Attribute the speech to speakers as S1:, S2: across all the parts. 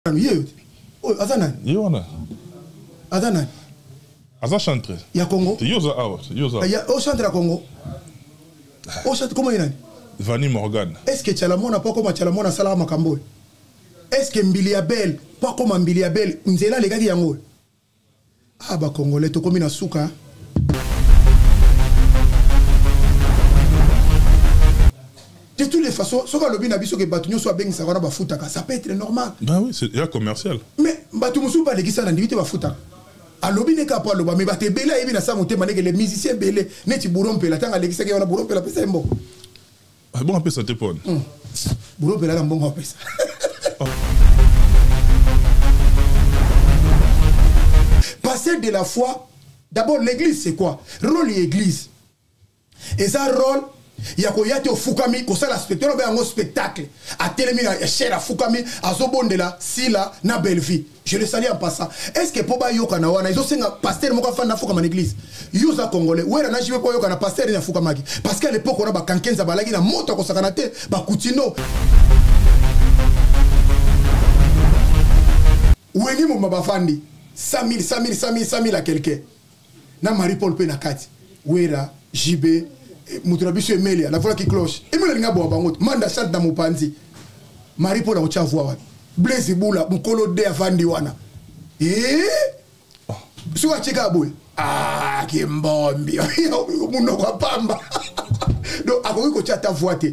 S1: Azanan.
S2: Yona.
S1: Azanan.
S2: Aza chantre.
S1: Ya Congo.
S2: Yoza awa. Yoza.
S1: Ya o chantre à Congo. O chantre comment il
S2: Vanny Morgan.
S1: Est-ce que Chalamona pas comme Chalamona sala makambo? Est-ce que Mbiliabel pas comme Mbiliabel nzela les gars yango? Ah ba Congolais to comme na suka. De toutes les façons, ce que le bin abisso que Batunyo soit bien ça va foutaka, ça peut être normal.
S2: Ben oui, c'est commercial.
S1: Mais Batumoussou pas les qui ça n'invite va foutaka. Alors bien n'est pas le bas mais batte bela et bien ça monter mané que les musiciens belé neti bourron pela tant les qui ça qui on a bourron pela c'est bon.
S2: Ah bon un peu ça te pone.
S1: Bourron pela là bon un peu ça. Passer de la foi, d'abord l'église c'est quoi? Rôle l'église. Et ça rôle il y a koyate au Fukami ko sala spectacle be un spectacle à télémi à cher à Fukami à Zobondela Sila na Belleville. Je le salue en passant. Est-ce que poba yoka na wana izo senga pasteur moko fa na Fukama l'église. Yoza congolais. Wera na jibe po yoka na pasteur na Fukamaki. Parce qu'à l'époque on a ba kankenza balagi na moto ko sakana te ba kutino. Wengi mo mabafandi 100 000 à quelqu'un. Na Marie-Paul pe na kati. Wera jibe Muturabiso Emelia, la voix qui cloche. Et moi, je bangot. Manda chante dans mon panzi. Marie pour la ocha voix. Blaise Boula, Mukolo de Avandi wana. Eh? Soit Chikaboué. Ah, qui mbombi. Muno kwa pamba. Donc, à quoi tu as ta voix?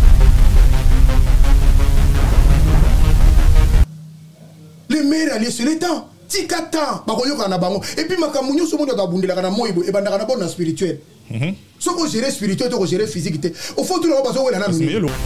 S1: Les meilleurs alliés sur le temps. Tikatan. Bakoyo kana bango. Et puis, makamunyo sur mon dabundela kana moibo. Et bandakana bon spirituel. Ce qu'on gère spirituel, ce qu'on gère physique, au fond, tout le monde a besoin de la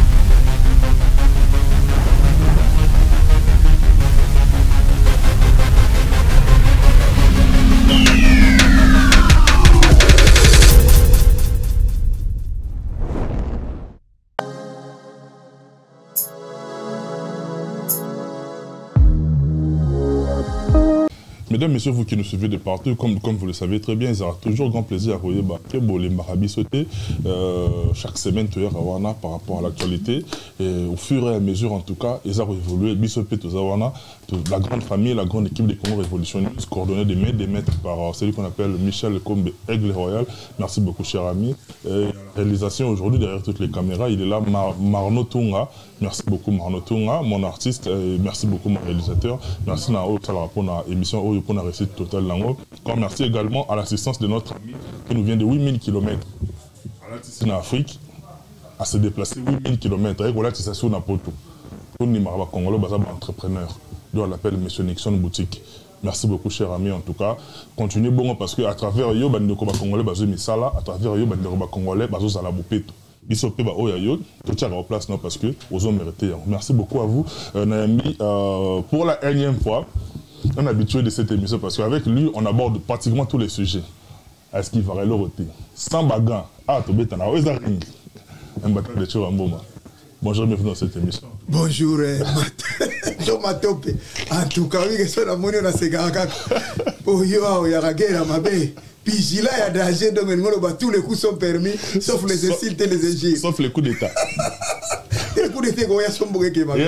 S2: Mesdames, Messieurs, vous qui nous suivez de partout, comme vous le savez très bien, ils auront toujours grand plaisir à voir les marabis sauter chaque semaine par rapport à l'actualité. Au fur et à mesure, en tout cas, ils ont évolué. Bisopé, la grande famille, la grande équipe des Congo révolutionnaires, coordonnée des maîtres par celui qu'on appelle Michel Combe Aigle Royal. Merci beaucoup, cher ami. Réalisation aujourd'hui, derrière toutes les caméras, il est là, Marno Tunga. Merci beaucoup, Marno Tunga, mon artiste. Merci beaucoup, mon réalisateur. Merci pour la émission pour la réussite totale. Merci également à l'assistance de notre ami qui nous vient de 8000 km en Afrique à se déplacer 8000 km. Et voilà, c'est ça sur Napoto. Pour nous, Congolais, entrepreneur. On l'appelle M. Nixon Boutique. Merci beaucoup, cher ami, en tout cas. Continuez bon parce qu'à travers yo, Bandeko Congolais, Misala, à travers yo, Bandeko Congolais, Zala Bopeto. Bisope ba oyayo, tout tient en place non parce que aux hommes mérités. Merci beaucoup à vous, Naomi. Pour la énième fois, on est habitué de cette émission parce qu'avec lui, on aborde pratiquement tous les sujets. Est-ce qu'il va le roter? Sans bagarre, ah, tu bêtes, un bâtard de Chouamboma. Bonjour, bienvenue dans cette émission.
S1: Bonjour, Matope. En tout cas, oui, que ce soit la monnaie, on a ces gars. Oh, yo, ya guerre, ma belle. Puis là, il y a danger, donc tous les coups sont permis, sauf les insultes et les injures.
S2: Sauf les coups d'État.
S1: Les coups d'État, il y a son bouquet qui est mal.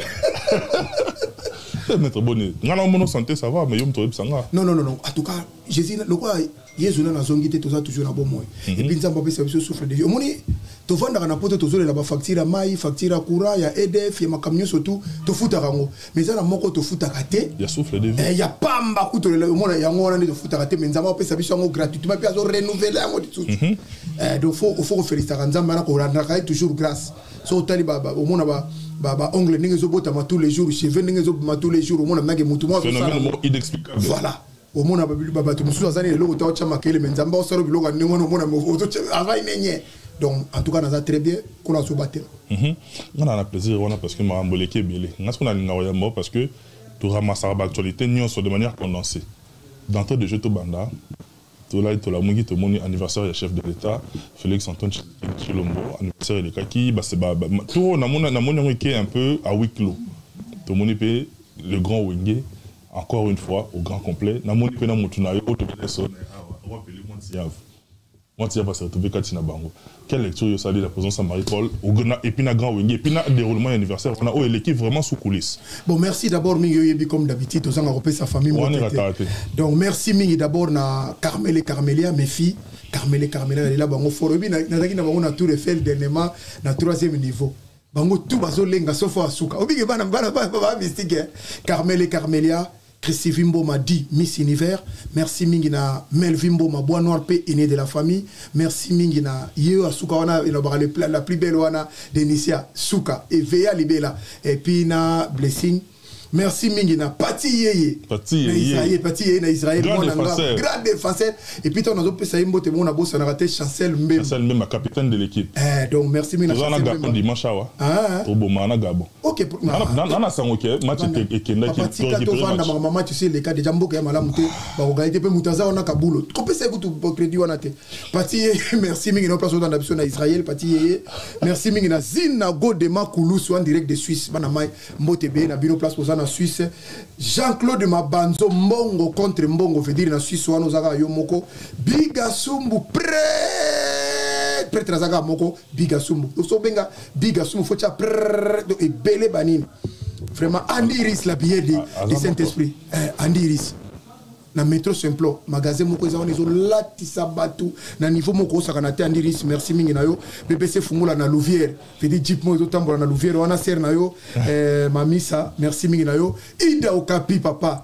S2: Maître Bonnet, mon santé, ça va, mais il me sanga.
S1: Non. En tout cas, Jésus, le quoi, Jésus n'a zongité, tout ça, toujours un bon moyen. Et puis, ça m'a fait souffle de vie. Tu vas dans la porte, tu as la facture à maï, facture à courant, il y a EDF, il y a ma camion surtout, tu fous à rango. Mais ça, la moko, tu fous à rater.
S2: Il y a souffle de vie.
S1: Il y a pas un bakou, il y a un monde de fous à rater, mais ça m'a fait ça gratuitement, puis ils ont renouvelé un mot de tout. Donc, il faut féliciter Ranzamba, on a toujours grâce. So, au monde, ongle ninge zo bota tous les jours, cheveux ninge zo tous les jours, au monde nage mutu mo.
S2: Phénomène inexplicable.
S1: Voilà. Au monde baba tu musu azani le logo ta chama kele menzamba osaro biloga ningo no mona mo avai nenye. Donc en tout cas ça très bien qu'on a soubatté.
S2: On a plaisir parce que ma mboleke belé. Parce qu'on a ngawaya mo parce que tu ramasses l'actualité nyonso de manière condensée. D'entrée de jeu to banda tout là tout la mungi to moni anniversaire du chef de l'État Félix Antoine Tshilombo anniversaire de Kaki bah c'est tout na moni qui est un peu à huis clos to moni pe le grand Wenge encore une fois au grand complet na moni pe na mutunayo to beso on va appeler monde siave Moi, tu vas se retrouver Katina Bango. Quelle lecture vous savez la présence à Marie-Paul, et puis na grand Wengi, et puis na déroulement anniversaire, on a l'équipe vraiment sous coulisses.
S1: Bon, merci d'abord Mingi Yebi comme d'habitude, aux gens sa famille. Donc merci Mingi d'abord na Carmel et Carmelia, mes filles. Carmel et Carmelia, elle est là, bango forobi, na Tour Eiffel dernièrement, na 3e niveau. Bango tout bazo lenga sauf à Souka. Obi ke bana mystique. Carmel et Carmelia. Christy Vimbo m'a dit Miss Univers. Merci Mingina Mel Vimbo ma bois noir P aîné de la famille. Merci Mingina Yeo Asuka wana la plus belle wana d'Enicia Souka et Vea Libela et puis na Blessing. Merci Mingina Pati Yeye.
S2: Pati Yeye.
S1: Pati Yeye na Israël.
S2: Grand
S1: défenseur. Et puis on a d'autres ça imbo te mon abo ça n'a raté Chancel Mbem.
S2: Chancel Mbem ma capitaine de l'équipe.
S1: Donc merci Mingina.
S2: Chancel Mbem. On a dimanche wa. Ah. Au bon mana Gabon.
S1: OK.
S2: On a ça OK. Match et Kenda qui
S1: est maman tu sais les cas de Jambo que malamu te ba organiser pe mutaza on a kabulo. Ko pesa ku crédit wana te. Pati Yeye merci Mingina place dans l'option na Israël Pati Yeye. Merci Mingina Zina Godema Koulous en direct de Suisse bana mai mbote be na bino place pour en Suisse. Jean-Claude Mabanzo Mbongo contre Mbongo veut dire na Suisse wana ozaka yo moko Bigasumbu prêtre zaga moko Bigasumbu so benga Bigasumbu faut cha et belé banine vraiment Andy Iris la billet de Saint-Esprit Andy Iris na métro simplo magasin moko ezana zo latisa batu na niveau moko osaka te Andy Iris merci mingi na yo BBC fungula na Louvière veut dire jeep mo zo tambola na Louvière wana ser na yo mamisa merci mingi na yo Ida Okapi papa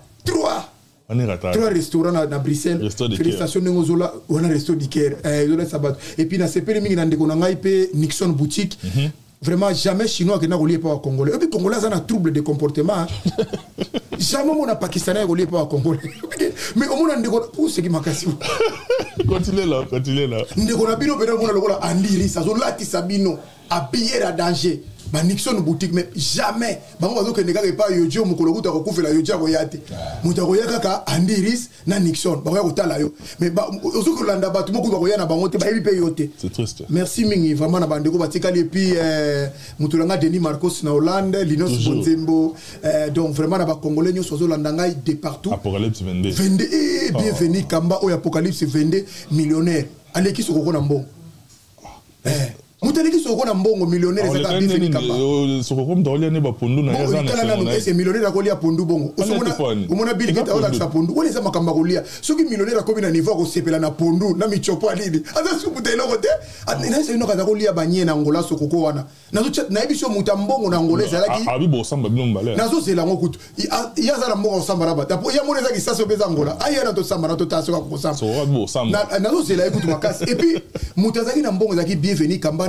S1: 3 restaurants à Bruxelles. Félicitations Nengozola, on a resto d'Iker. Et puis, na sepeli mingi na ndeko na ngai pe Nixon boutique. Vraiment jamais chinois qui n'a relié pas au Congolais. Et puis Congolais ça a un trouble de comportement. Jamais mon Pakistanais relié pas au Congolais. Mais au moins ndeko pour ce qui m'a cassé.
S2: Continuez là.
S1: Ndeko na bino pena mona lokola andiri ça zo lati sabino habillé à danger. Ba Nixon boutique mais jamais bango bazo ke ndeka pas yojo mukolo kuta ko kufela yojo ko yate mutako yakaka Andiris na Nixon ba ko tala yo mais ba ozuko landa ba tout moko ko yana bango te ba yebi pe yote
S2: c'est triste
S1: merci mingi vraiment na bandeko batikali et puis mutulanga Denis Marcos na Hollande Linus Bonzembo donc vraiment na ba congolais nyo sozo landa ngai de partout
S2: Apocalypse 22
S1: bienvenue Kamba o Apocalypse 22 millionnaire aleki soko na mbongo Mouteleki soko na mbongo millionnaire ezaka bifeni kamba.
S2: Soko comme dans les ne ba pondu na yaza na.
S1: C'est millionnaire akolia pondu bongo. Omona Bill Gates ola sa pondu. Wala za makamba kolia. Soki millionnaire akobi na niveau ko sepela na pondu na michopo alidi. Aza su mutelo kote. Na se no kaza kolia banye na Angola soko ko wana. Na zo na ebiso mutambongo na Angola ezalaki.
S2: Abi bo samba bino mbale.
S1: Na zo zela ngokutu. Yaza na mbongo samba raba. Tapo ya moneza ki saso beza Angola. Aya na to samba na to taso ko samba.
S2: So bo samba.
S1: Na zo zela ekutu makasi. Et puis mutazaki na mbongo zaki bienvenue kamba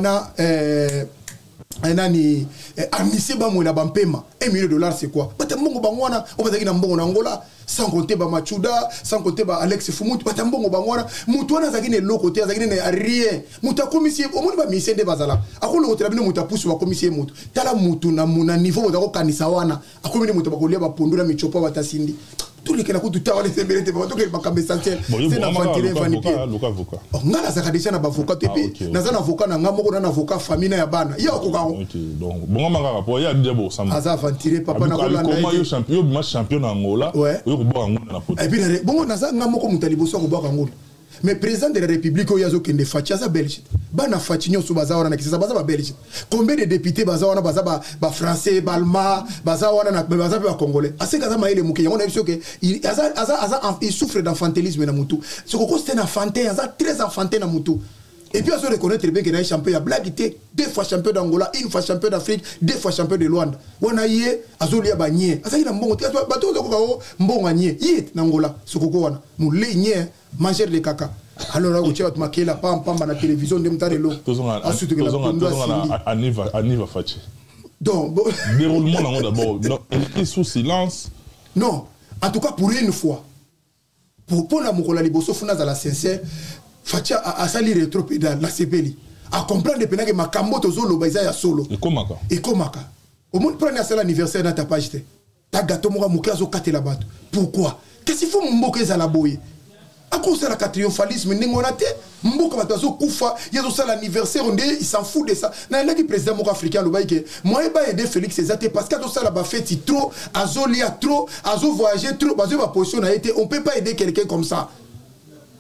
S1: nani amnistie ba mwela bampema $1 million c'est quoi bata mbongo bangwana obazaki na mbongo na Angola sans compter ba Machuda sans compter ba Alex Fumut bata mbongo bangwana mutu wana zaki ne lokote zaki ne rien muta commissaire omoni ba mission de bazala akolo kotela bino muta pusu ba commissaire mutu tala mutu na muna niveau bazako kanisa wana akomini mutu bakolia ba pondu na michopo batasindi tous les gens qui ont été sévérés, c'est un avocat. On a un avocat, un avocat, un avocat famille à Bana. Il y a
S2: donc, bon, il y a des beaux samedi.
S1: Papa n'a pas
S2: comment champion en Angola.
S1: Et puis, bon, on a un mais président de la République, il y a des Fatia Belgique. Bana Fatignon sous Bazawana, c'est ça, Baza Belgique. Combien de députés Bazawana, Baza français, Balma, Bazawana, Baza Congolais. À ce cas-là, il est mouké. On a vu qu'il souffre d'enfantilisme. Ce qu'on c'est un enfantin, il y a très enfantin dans Moutou. Et puis, on se reconnaît très bien qu'il y a un champion. Il y a Blaguité, 2 fois champion d'Angola, 1 fois champion d'Afrique, 2 fois champion de Luanda. On a eu Azolia Bagné. Asa il a mbongo. Bateau de Kokao, mbongo Agné. Yé, Nangola, ce Kokoana. Moulé, Nye, manger les caca. Alors, là, tu vas te marquer la pam à la télévision, de m'tare l'eau.
S2: Ensuite, Aniva Fachi.
S1: Donc,
S2: déroulement d'abord. Il est sous silence.
S1: Non, en tout cas, pour une fois, pour la Moukola Liboso, Funa à la sincère. Fatia a sali rétropédale la CPLI a comprendre de pena que makambo tozolo baiza ya solo
S2: et komaka
S1: au monde prendre à l'anniversaire dans ta page ta gâteau moka mukazo kate la bato pourquoi qu'est-ce qu'il faut mboka za la boye à cause de la triomphalisme n'ingolate mboka batazo kufa yazo ça l'anniversaire on dit il s'en fout de ça na ndaki président moka africain lo baike moi ba aider Félix Ezate parce que ça la ba fait trop azo lia trop azo voyager trop bazo ba position a été on peut pas aider quelqu'un comme ça.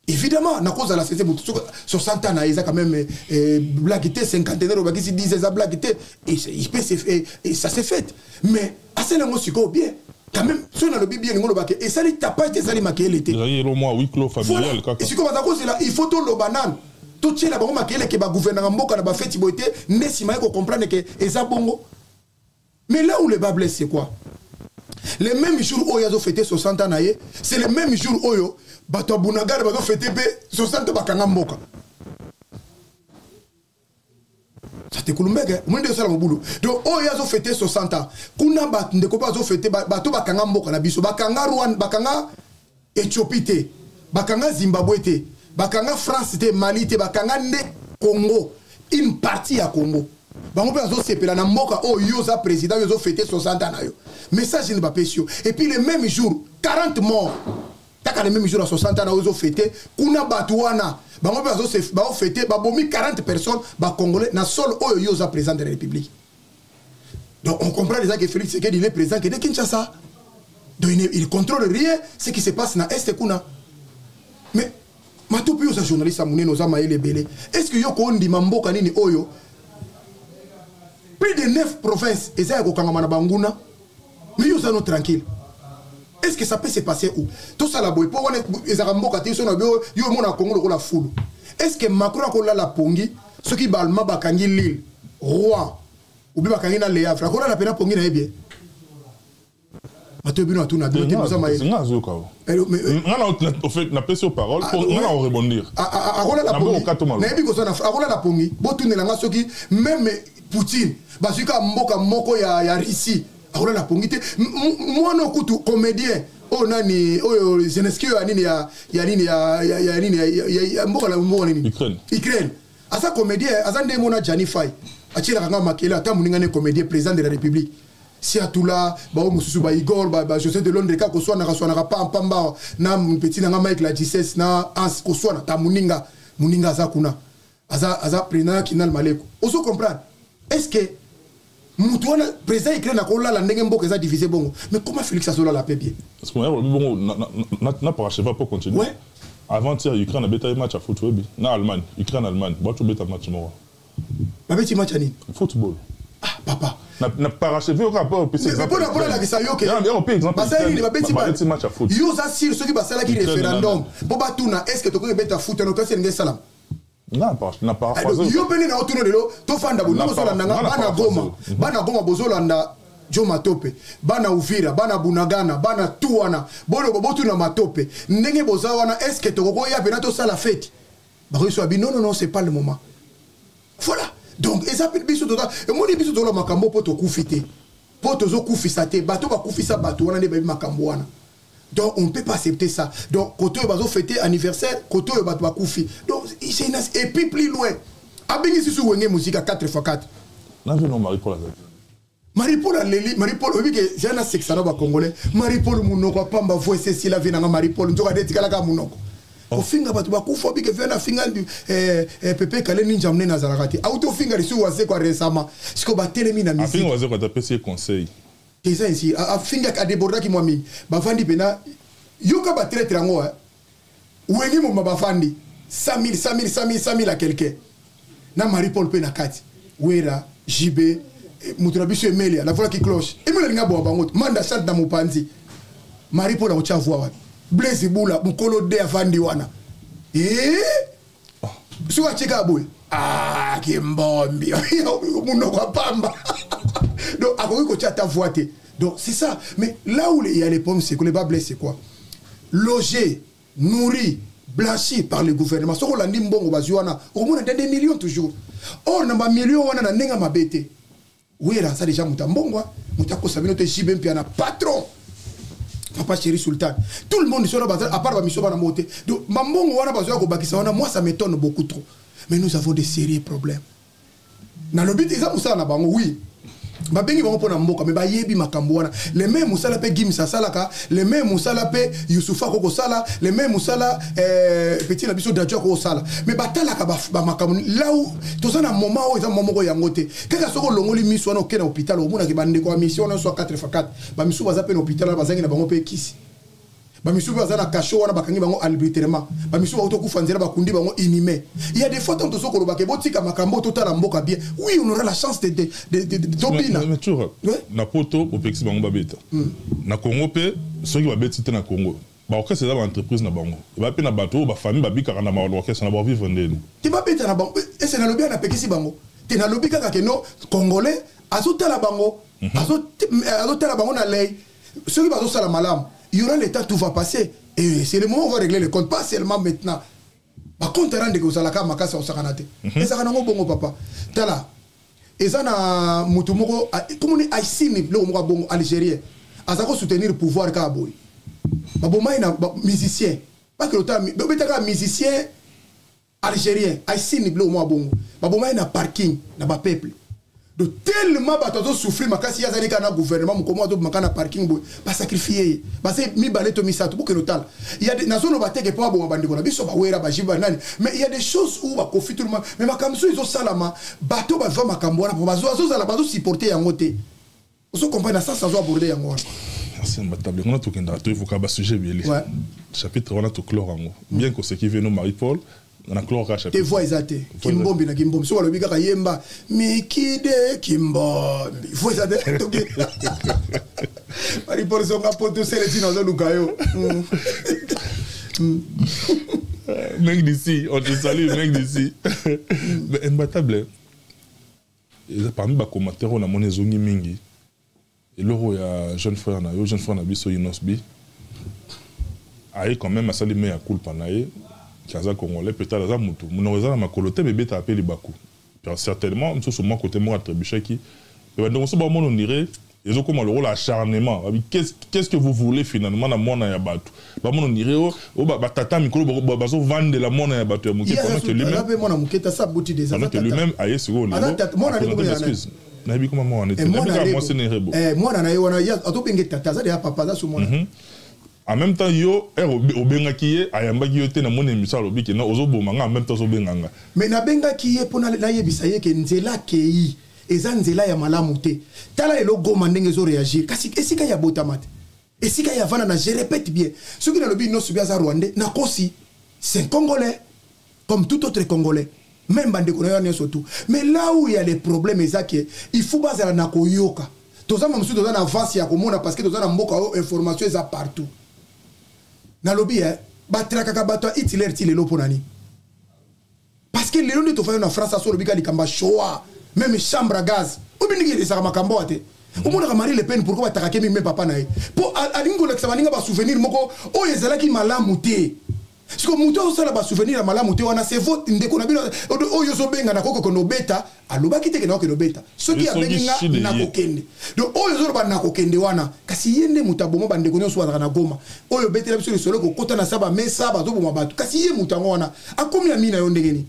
S1: Évidemment, na cause de la CC, 60 ans, il y a quand même blaguité, 50 ans, il y a 10 ans, blaguité, et ça s'est fait. Mais, assez le mot, c'est bien. Quand même, si on a le bien, et ça, il t'a pas été ça, il m'a été.
S2: Il y a le mois, oui, clos familial.
S1: Et si comme ça, il faut tout le banane. Tout ce qui est là-bas, il y a un gouvernement qui a fait Tiboté, mais si on comprend que c'est bongo. Mais là où le bas blesse, c'est quoi? Les mêmes jours où ils ont fêté 60 ans, c'est les mêmes jours où Bato Bunagar ils ont fêté 60 ans bakanga mboka. Ça te kulumbeke, on dit ça dans le boulot. Donc ils ont fêté 60 ans. Kuna bat ndeko ba ont fêté bato bakanga mboka na biso, bakanga Rwanda, bakanga Éthiopie te, bakanga Zimbabwe te, bakanga France te, Mali te, bakanga ne Congo, une partie à Congo. Bango pe azo sepela na mboka yoza président yozo fêté 60 ans na yo. Message ne pas pécio. Et puis le même jour 40 morts. Taka le même jour à 60 ans na yozo fêté kuna batouana. Bango pe azo fêté ba bomi 40 personnes ba congolais na sol yoza président de la République. Donc on comprend déjà que Félix Tshisekedi il est président de Kinshasa. Donc il contrôle rien ce qui se passe na Est kuna. Mais matupi yoza journaliste amune noza maele belé. Est-ce que yo ko ndima mboka nini oyo? Plus de 9 provinces, et ça, mais ils sont tranquilles. Est-ce que ça peut se passer où? Tout ça, la est-ce que Macron a la pongi, ceux qui balma bakangi l'île, roi, ou bien bakangi na léa, frère, la peine pongi na bien. Mathieu Bino a tout na deux, nous sommes
S2: c'est un zoukao. On fait la pression parole pour on rebondir.
S1: Arola la pongi. Naebi ko sona arola la pongi. Botu ne langa soki même Poutine, basuka mboka moko ya Russie. Arola la pongi te. Moi non kutu comédien. Oh nani, oh Zelensky ya nini ya mboka la mboka nini. Ukraine. Asa comédien, asa nde mona Janify. Achira kanga makela ta muninga ne comédien président de la République. Si à tout là, bah mususu ba Igor, ba José de Londres ka ko swana pa pamba na petit na Mike la 16 na ans ko swana ta muninga za kuna. Aza président kinal maleko. Oso comprendre. Est-ce que Moutouana président Ukraine na ko la ndenge mboka za divisé bongo. Mais comment Félix Azola la paix bien?
S2: Parce que bon n'a pas achevé pour continuer.
S1: Ouais.
S2: Avant-hier, Ukraine a bêté match à football. Na Allemagne, Ukraine-Allemagne. Bah tu bêta match moi.
S1: Ba bêti match ani?
S2: Football.
S1: Ah papa.
S2: N'a pas rachevé au rapport puis c'est
S1: mais pour la question yo que
S2: on peut exemple
S1: bêti match à foot. Yo za sur ceux qui ba sala qui référendum. Pour batuna est-ce que to ko bêta foot no kasi ngé salam?
S2: N'a pas
S1: yo beni na otuno lelo to fanda bo no so landa bana goma bozolanda Jo Matope, bana Uvira, bana Bunagana, bana Tuana, bolo bobotu na Matope. Ndenge bozawana est-ce que toko ya benato ça la fête? Ba reçoit non c'est pas le moment. Voilà. Donc et ça peut biso total et moi biso tola makambo poto kufite. Poto zo kufisate, bato ba kufisa bato wana ne ba makambo wana. Donc on peut pas accepter ça. Donc koto bazo fêter anniversaire, koto bato ba kufi. Donc c'est une et puis plus loin. Abingi sisu wenge musique à 4x4.
S2: Na je non Marie-Paul
S1: Marie-Paul Leli, Marie-Paul, oui que j'ai un sexe à la congolais. Marie-Paul Mounoko, Pamba, voix c'est la vie dans Marie-Paul, nous avons dit qu'elle a Mounoko. Au finga batu bakufa bike vena finga pepe kale ninja mne na zarakati. Auto finga risu waze kwa récemment. Siko ba telemi na musique.
S2: Finga waze kwa taper conseil.
S1: Keza ici a finga ka déborder ki mwami. Ba fandi bena yoka ba traiter ngo wengi mo ba fandi 100 000 à quelqu'un. Na Marie-Paul pe na kati. Wera JB Mutrabiso Emelia la voix qui cloche. Emelia linga bo bango manda chante na mopanzi. Marie-Paul a ucha voix. Blaise Boula, Mukolo de Avandi wana. Soit cheka boy. Ah, Kimbombi. Munoko pamba. Donc, à quoi que tu as ta voix. Donc, c'est ça. Mais là où il y a les pommes, c'est que les bas blessés, quoi. Logés, nourris, blanchis par le gouvernement. Ce qu'on a dit, bon, au moins, on a des millions toujours. Or, on a des millions, on a des millions, bête. Oui, là, ça déjà, Moutambongo. Moutako Sabino, Jibem, puis on a patron. Papa chéri Sultan. Tout le monde est sur la base, à part la mission de la montée. Donc, moi, ça m'étonne beaucoup trop. Mais nous avons des sérieux problèmes. Dans le but, ils ont ça, oui. Les mêmes Moussala pe Gim Sasalaka, les mêmes Moussala pe Youssoufa Koko Sala, les mêmes Moussala petit Nabiso Dadjo Koko Sala. Mais Batalaka Bamakamon, là où, tout ça, un moment où ils ont un moment où ils ont voté. Quand ils sont longoli mis soit au hôpital, au monde qui bande quoi mission, soit 4x4, Bamisou va zapper l'hôpital, Bazang n'a pas payé qui. bamisu baza na cachot wana bakangi bango arbitrairement bamisu ba kufa nzela bakundi bango inhumé. Il y a des fois tant to ko ba ke botika makambo totala mboka bien. Oui, on aura la chance de topina.
S2: Mais toujours na poto au pexi bango babeta. Na Congo pe ceux qui babeta na Congo. Ba orchestre c'est l'entreprise na bango. Ba pe na bateau ba famille babika na ba orchestre na ba vivre ndeni. Ti
S1: babeta na bango et c'est na lobby na pekisi bango. Ti na lobby kaka ke no congolais azotala bango. Azotala bango na lei. Ceux qui vont faire la malam, il y aura le temps, tout va passer. Et c'est le moment où on va régler les comptes, pas seulement maintenant. Par contre, on a des choses à la makasa au sakanate. Et ça, on a un bon papa. Tala. Et ça, on a mutumoko, comme on est haïtien, le bon algérien. À ça, soutenir le pouvoir kaboy. Baboma est un musicien. Pas que l'autre, mais un musicien algérien. Haïtien, le bon. Baboma est un parking, dans le peuple. De tellement batazo souffrir makasi yazali kana gouvernement mukomo to makana parking boy ba sacrifier ba c'est mi balé to mi sato pour que total il y a des nations bateke pas bon bandiko na biso ba wera ba jiba nani mais il y a des choses où ba profite tout le monde mais makamso ils ont salama bateau ba va makambo na pour bazo za la bazo supporter yango te on comprend ça sans aborder yango
S2: c'est un table on a tout kenda to il faut ka sujet bien chapitre on a tout chlore yango bien que ce qui vient nous Marie-Paul on a chlore chapitre
S1: te voix exaté kimbombi na kimbombi so lobi kaka yemba mikide kimbombi voix exaté to ke Marie-Paul songa poto seleti na zo lukayo
S2: mec d'ici on te salue mec d'ici mais imbattable parmi ba commentaire on a mon ezongi mingi et l'euro ya jeune frère na biso Inosbi aïe quand même à sali me ya culpa na ye kaza congolais peut-être za mutu munoza na makolote bébé ta appelé baku certainement nous sommes côté moi Trebuchaki et donc on va on dirait ils ont comme le rôle acharnement qu'est-ce que vous voulez finalement na mona ya batu ba on dirait oh ba tata mikolo bazo vendre la mona ya batu ya muke pendant que lui-même
S1: mona muketa sa bouti des
S2: pendant que lui-même aïe sur le
S1: mona
S2: excuse na bi comment moi on était moi c'est nerebo
S1: mona na yona ya atopenge tata za de papa za su mona.
S2: En même temps, yo au bengakiye ayamba kiyote na mon émission lobi ke na ozobomanga en même temps ozobenganga.
S1: Mais na bengakiye pona la yebisa ye ke nzela kei eza nzela ya malamu te. Tala elo goma ndenge zo réagir kasi esika ya botamate. Esika ya vana na je répète bien. Ce qui na lobi no subia za Rwandais na kosi c'est un Congolais comme tout autre Congolais. Même bande kono ya surtout. Mais là où il y a les problèmes ezaki il faut bazala na koyoka. Toza mamusu toza na avance ya komona parce que toza na mboka o information eza partout. Na lobby batraka ka bato Hitler ti lelo ponani parce que lelo nde to fa na France so lobby ka likamba showa même chambre à gaz obiniki de sa makambo ate omona ka Marie Le Pen pourquoi bataka mi papa na ye po alingo leksa baninga ba souvenir moko o ezalaki malamu te parce que muto osala ba souvenir ya malamu te wana c'est vote ndeko na bino o yoso benga na koko kono beta alobaki te ke na kono beta soki ya benga na kokende donc o yoso ba na kokende wana kasi yende mutabomo ba ndeko nyonso wana na Goma oyo betela biso solo ko kota na saba mesa ba zo boma batu kasi ye mutango wana akomi ya mina yo ndengeni.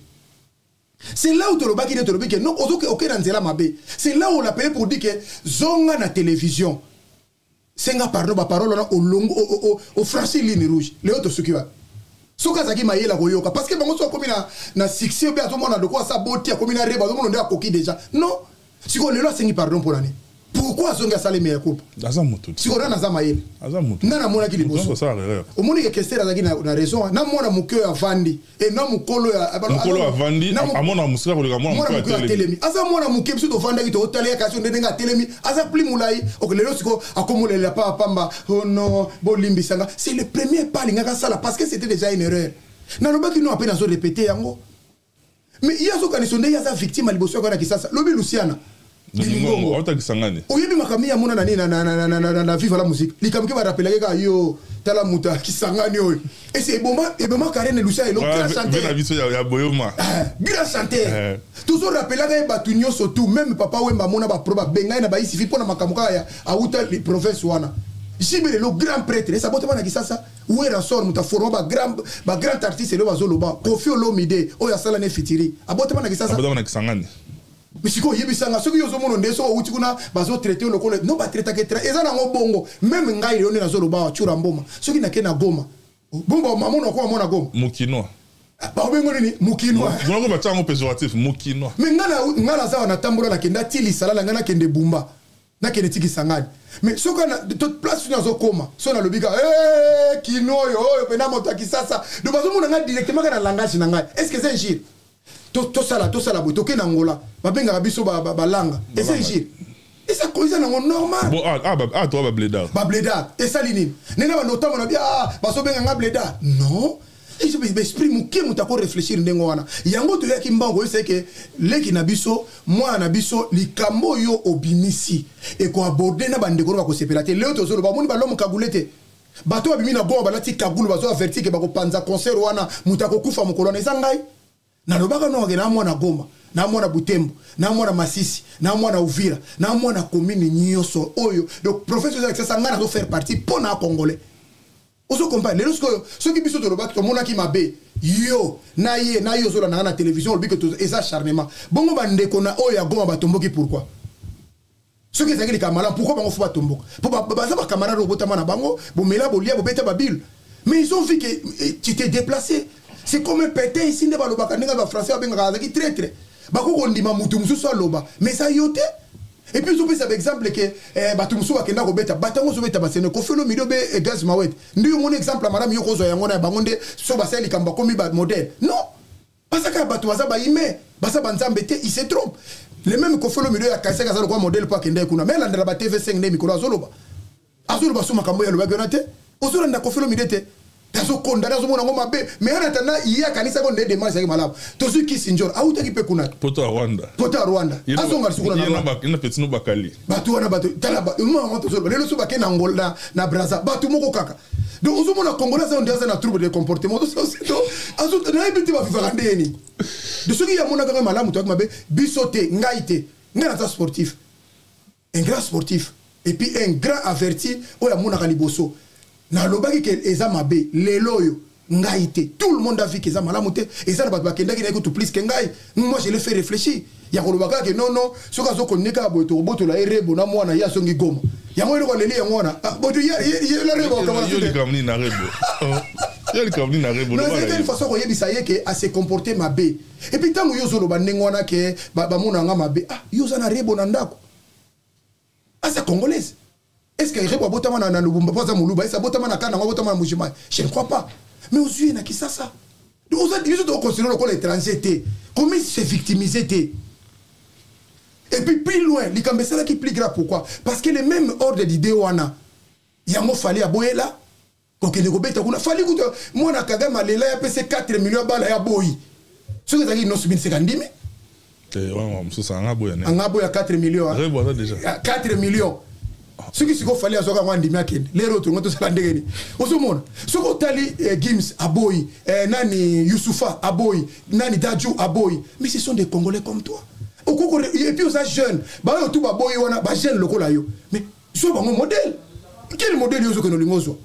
S1: C'est là où tu l'obaki de l'obaki non ok dans nzela mabe c'est là où on l'appelle pour dire que zonga na télévision senga pardon ba parole na au longo au franchi ligne rouge les autres ceux qui va soka zaki mayela koyoka parce que bango so komi na succès be azomona de quoi ça boti a komi na reba azomona nde akoki déjà non siko lelo sengi pardon pour l'année pourquoi zonga sale meilleur coupe
S2: azamutu
S1: siko na za mayela
S2: azamutu
S1: na mona ki liboso au moni que question zaki na raison na mona mukyo avandi et na mukolo ya
S2: avandi amona musika ko le mona
S1: telemi aza mona mukyo biso to vanda ki to tali ya kasi ndenge nga telemi aza pli mulai ok lelo siko akomolela pa pamba oh non bolimbisanga c'est le premier pas linga sala parce que c'était déjà une erreur na lobaki no apena zo répéter yango mais il y a zo kanisonde ya za victime liboso ko na kisasa lobi Luciana
S2: Ngongo otakisangane
S1: oyebi makamia ya mona na vive la musique likamki ba rappeler ka yo tala muta kisangani oyo et c'est bomba Karen Lucia elo grand chanteur
S2: na biso ya boyoma
S1: grand chanteur toujours rappeler ka batu nyonso tout même papa wemba mona ba proba benga na ba isifi pona makamuka ya auta les provinces wana jibele le grand prêtre et ça botema na kisasa où est sort muta forma ba grand artiste le bazoloba Koffi Olomide oya sala ne fitiri abotema na kisasa
S2: abotema na kisangani
S1: mais siko yebisanga soki yozo mono ndeso uti kuna bazo traiter lokolo no ba traiter ke tra eza na ngobongo même ngai yone na zolo ba chura mboma soki na kena Goma bomba mamono ko mona Goma
S2: mukino
S1: ba bengo nini mukino
S2: ngoko ba tsango péjoratif mukino
S1: mais ngala za na tambola na kenda tili sala ngana kende bumba na kenetiki sangani mais ce qu'on a de toute place dans un coma son a le biga kino yo pena motaki sasa de bazo mona directement dans langage nanga est-ce que c'est un gire to sala boto ke na ngola ba benga biso ba langa et c'est un gire et ça cause na normal
S2: bon toi ba blédard
S1: et ça linine nena ba notamment na bia baso benga nga blédard non et je vais esprit muke mutako réfléchir ndengo wana yango to yaki mbango c'est que leki na biso moi na biso likambo yo obimisi et ko aborder na bande ko ba ko sepelate leo to zo ba moni ba lomo kagulete bato abimi na goma balati kagulu bazo averti ke ba ko panza concert wana mutako kufa mukolo na sangai na lobaka no ke na mwana goma na mwana butembo na mwana masisi na mwana uvira na mwana commune nyoso oyo donc professeur ça sangana do faire partie pona congolais. Oso compare les ceux qui biso toloba to mona ki mabe yo na yo zo na télévision le que et ça charnement bongo bande kona o ya goma batomboki pourquoi ceux qui zakeli kamala pourquoi bango faut batomboka pour baza ba camarade robotama na bango bo mela bo lia bo beta babil mais ils ont vu que tu t'es déplacé c'est comme un pété ici ne ba lobaka ninga ba français benga zaki traître ba ko kondima mutu mususu loba mais ça yote. Et puis, vous avez exemple que Batumso a kenda robeta, batango zobeta basene, kofelo milieu be gaz mawet. Ndiyo mon exemple, madame yoko zo yangona bangonde, so baseli kamba komi ba modèle. Non! Parce que Batouaza ba ime, basa banzambete, il se trompe. Les mêmes kofelo milieu ya kaisa kaza kwa modèle pa kenda kuna. Mais l'andra ba TV5 ne mikolo azoloba. Azoloba suma kambo ya loba gionate. Ozolo nda kofelo milieu te. Tazo kondana zo mona ngoma be, mais en attendant il y a kanisa ko ndé démarche ya malabo. Tozu ki sinjor, auta ki pe kuna.
S2: Poto Rwanda.
S1: Azonga sukuna na.
S2: Ina petino bakali.
S1: Batu wana batu talaba, moi on tozo. Lelo so bakena Angola na Brazza, batu moko kaka. Donc ozo mona Congolais ça on dit na trouble de comportement. Azo na ebiti ba vivre ndeni. De ceux qui ya mona kanga malamu to mabe, bisote, ngaite, ngana sportif. Un grand sportif et puis un grand averti o ya mona kaliboso. Na lobaki ke eza mabe lelo yo ngaite tout le monde a vu que eza malamu te eza na bato bakendaki na ekutu plus que ngai moi je l'ai fait réfléchir ya kolobaka ke non soka zo koneka boto boto la erebo na mwana ya songi goma ya mo ko leli ya mwana boto ya la rebo comment
S2: yo likamni na rebo yo likamni na rebo
S1: non c'est une façon ko yebisa ye ke à se comporter mabe et puis tango yo zo loba ndengwana ke ba mona nga mabe yo za na rebo na ndako asa congolaise. Est-ce que Rebo Botama na Lubumba poza Muluba est-ce Botama na Kana Botama na Mujima? Je ne crois pas. Mais aux yeux na qui ça. Donc aux autres doivent considérer le col étranger comment se victimiser et puis plus loin, l'ikambesa là qui plus grave pourquoi? Parce que les mêmes ordres d'idées wana yango fallait aboyela ko kene ko beta kuna fallait que moi na Kagame lela ya pese 4 millions bala ya boyi. Ce que ça dit non subin sekandimi.
S2: On
S1: a 4 millions.
S2: Rebo déjà.
S1: 4 millions. Ce qui s'est fallu à Zoga Wandimaken, les autres, on a tous Osomon, ce qu'on tali Gims, Aboy, Nani Youssoufa, Aboy, Nani Dadjou, Aboy, mais ce sont des Congolais comme toi. Et puis, on a jeunes, bah, tout Aboy, on a jeune le colayo. Mais, soit un modèle. Quel modèle nous avons?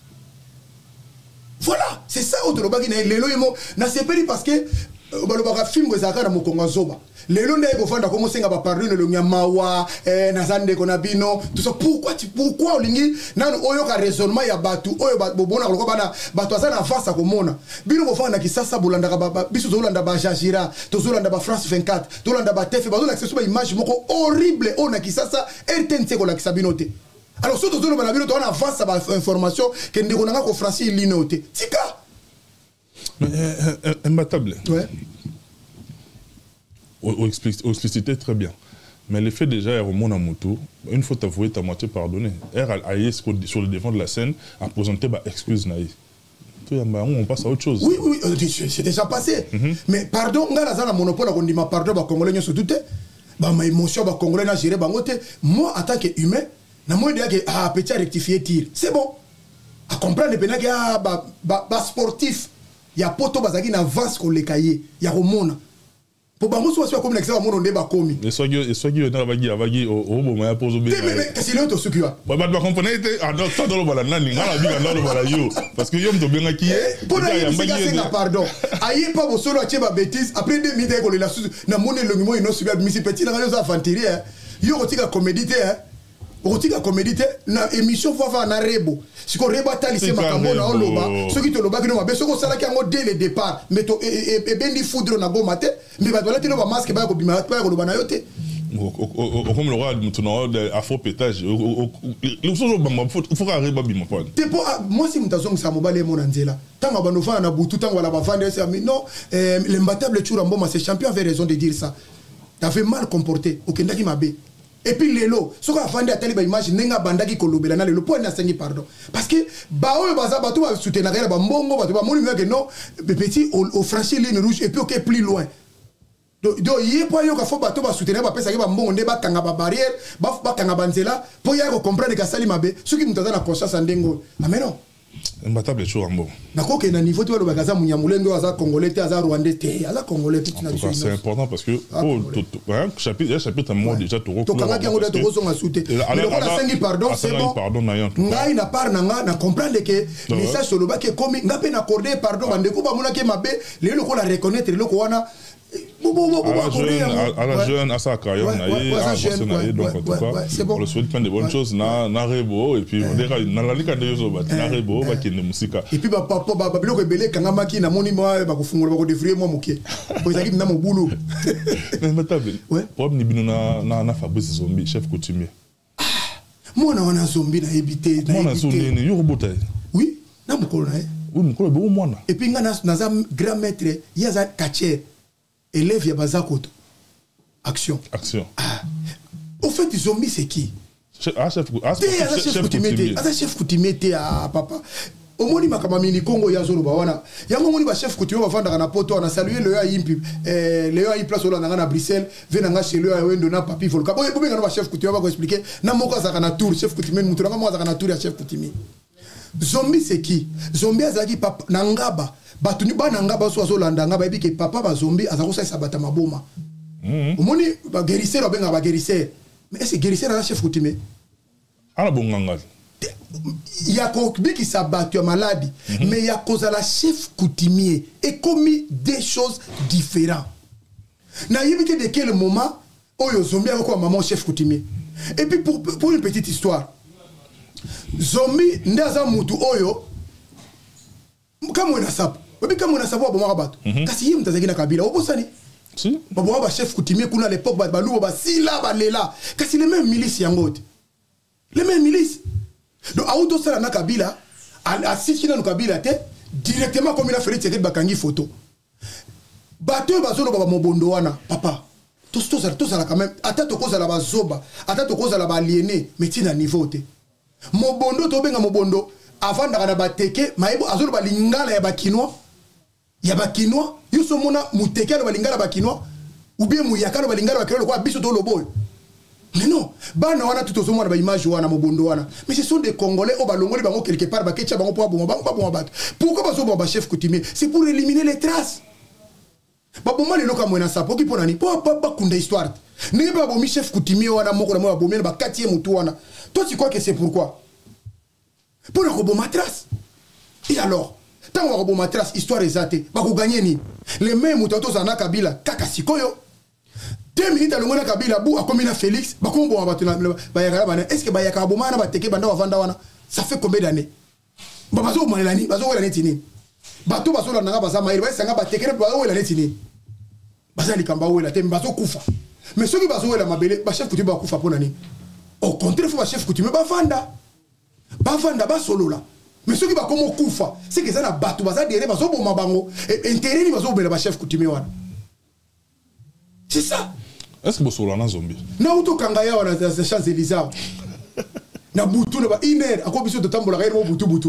S1: Voilà, c'est ça, autre lobaki, les loyaux, n'a pas parce que, le film, vous avez un Congo Zoba. Les longs nègres font comment c'est va parler le nyamawa nazande konabino tout ça pourquoi olingi nan oyo ka raisonnement ya batu oyo bobona ko bana batu azana face à komona bino ko fanda ki sasa bolanda ka biso zolanda ba Jajira to zolanda ba France 24 to zolanda ba TF ba zolanda accès ba image moko horrible ona ki sasa RTNC ko la kisabinote alors surtout zolanda ba bino to on avance ba information que ndeko nanga ko France linote tika
S2: mais imbattable
S1: ouais.
S2: On explicitait très bien. Mais le fait déjà, mon Moutou, une fois avoué, t'as moitié pardonné. Elle a allé sur le devant de la scène, a présenté bah, excuse naïf. On passe à autre chose.
S1: Oui, c'est déjà passé. Mais pardon, on a un monopole, on dit ma pardon, bah, Congolais, se douter. Bah, ma émotion, bah, Congolais, n'a géré, bah, moi, en tant qu'humain, n'a moins dit que, petit à rectifier tir. C'est bon. À comprendre, les pénals, bah, sportif, il y a poto, bah, qui n'avance qu'on les cahiers. Il y a au monde. Pour bango soit comme l'exemple mon onde ba komi
S2: et soit na bagi au moment ya pozo be
S1: mais qu'est-ce qu'il y a to sukiwa
S2: ba comprendre non tant dans le bala nani ngala bi dans le bala yo parce que yom to benga ki
S1: pour la pardon ayi pas bo solo atie ba bêtise après 2 minutes ko la na mone le mimo ino subi misi petit na yo afantirie yo ko tika comédité okotika comédité na émission fois va na rebo siko rebo atali se makambo na oloba soki to loba kino mabe soko sala ki ngo dès le départ mais to e bendi foudre na goma te mais ba tola tino ba masque ba ko bima ba ko loba na yote
S2: Comme le roi de afro-pétage, il faut arriver à bimon.
S1: Moi, si je suis mobile, mon anzela. Tant que nous faisons un bout, tant que nous faisons non, l'imbattable Churamboma, c'est champion avait raison de dire ça. T'avais mal comporté. Ok, n'a qui m'a bé. Et puis Lelo, ce qu'on a fait à telle image, n'est-ce banda qui kolobela na le point n'a saigné pardon. Parce que bao baza bateau va soutenir la bongo bateau va mourir que non, petit au franchir ligne rouge et puis ok plus loin. Donc il est pas yo ka fo bateau va soutenir ba pesa ke ba mbongo ne ba kanga ba barrière, ba kanga banzela, pour y aller comprendre que sali mabe, ce qui nous donne la conscience en dengo. Ah mais non.
S2: Imbattable Chourambo.
S1: D'accord que na niveau tu vas le bagaza munyamulendo aza congolais aza rwandais te, aza congolais toute na.
S2: C'est important parce que chapitre à moi déjà tout
S1: to kanga ki ngoda to ko songa souté. Mais le la sengi pardon, c'est bon. Ngai na par na comprendre que message sur le bas que comme ngape na accorder pardon bandeko ba mona ke mabe, le ko la reconnaître le ko wana
S2: à la jeune, à sa carrière, donc en tout cas, on le souhaite plein de bonnes choses. Na rebo et puis on dirait na la ligue de yozo na rebo ba qui ne musique. Et
S1: puis papa bilo ko belé kanga maki na moni moi ba ko fungola ba ko défrier moi moké. Ko ezaki na mo boulot.
S2: Mais matable. Problème ni bino na Fabrice Zombie, chef coutumier.
S1: Moi na wana Zombie na éviter na.
S2: Moi na Zombie ni yo robota.
S1: Oui, na mokolo na.
S2: Oui, mokolo be moi na.
S1: Et puis nga na za grand maître, yaza kacher. Élève ya bazakoto. Action.
S2: Action.
S1: Au fait, Zombie, c'est qui?
S2: Chef
S1: coutumier. Chef coutumier à papa. Au moins, il Congo yazolo bawana. Yango moni ba chef coutumier va vendre na poto na saluer le impi. Le a place au na Bruxelles, venanga chez le wendo na papi volka. Boy bobenga ba chef coutumier va ko expliquer na moko za na tour chef coutumier mutu na moko za na tour ya chef coutumier. Zombie c'est qui? Zombie azaki papa nangaba. Batuni ba nangaba so azolanda ngaba ebi ke papa ba zombie azako sa sabata maboma. Omoni ba guérisseur benga ba guérisseur. Mais est-ce guérisseur la chef coutumier?
S2: Ala bonganga.
S1: Il y a quelqu'un qui s'abattu maladie, mais il y a cause à la chef coutumier et commis des choses différentes. Na yebite de quel moment oyo zombie a quoi maman chef coutumier. Et puis pour une petite histoire. Zombie ndaza mutu oyo kama una sapo. Webi kama una sapo bomaka bato. Kasi yim tazaki na kabila obosani.
S2: Si.
S1: Babwa ba chef coutumier kuna à l'époque ba lubo ba sila ba lela. Kasi les mêmes milices yangote. Les mêmes milices. Donc auto sala na kabila a sikina no kabila te directement comme il a fait ticket bakangi photo. Bato bazolo ba mobondo wana papa. Tous ça quand même ata to koza la bazoba, ata to koza la ba aliéné mais tina niveau te. Mobondo to benga mobondo avant d'arriver à teke maïbo azolo ba lingala ya bakinois ya bakinois yuso mona muteke ba lingala bakinois ou bien muyakalo ba lingala bakinois quoi biso to loboy. Mais non, bana wana tout osomo na ba image wana mobondo wana. Mais ce sont des Congolais au balongoli bango quelque part ba ketcha bango po bon bat. Pourquoi baso ba chef coutumier? C'est pour éliminer les traces. Ba bomba le loka mona sa poki ponani po ba kunda histoire. Ni ba bomi chef coutumier wana moko na mo ba bomi ba 4e mutu wana. Toi tu crois que c'est pourquoi? Pour le robot matras. Et alors, tant que le robot matras, histoire exatée, bah vous gagnez ni. Les mêmes moutons en Kabila, kakasikoyo. 2 minutes à l'ongona Kabila, bou a combien Félix, bah comment on va te est-ce que bah yaka bomana va teke banda va vanda ça fait combien d'années? Bah bazo malani, bazo wela netini. Bato bazo la nanga baza maïr, bah sanga ba teke ba wela netini. Baza likamba wela te bazo kufa. Mais ceux qui bazo wela mabele, bah chef coutumier ba kufa pour nani. Au contraire, faut ba chef coutumier ba vanda. Bavanda ba solo là mais ceux qui va comme kufa c'est que ça na batu baza derrière bazo boma bango et intérêt ni bazo bela ba chef coutumier wana c'est ça.
S2: Est-ce que bosolo na zombie
S1: na uto kangaya wana za Champs-Élysées na butu na ba iner ako biso de tambola gairo butu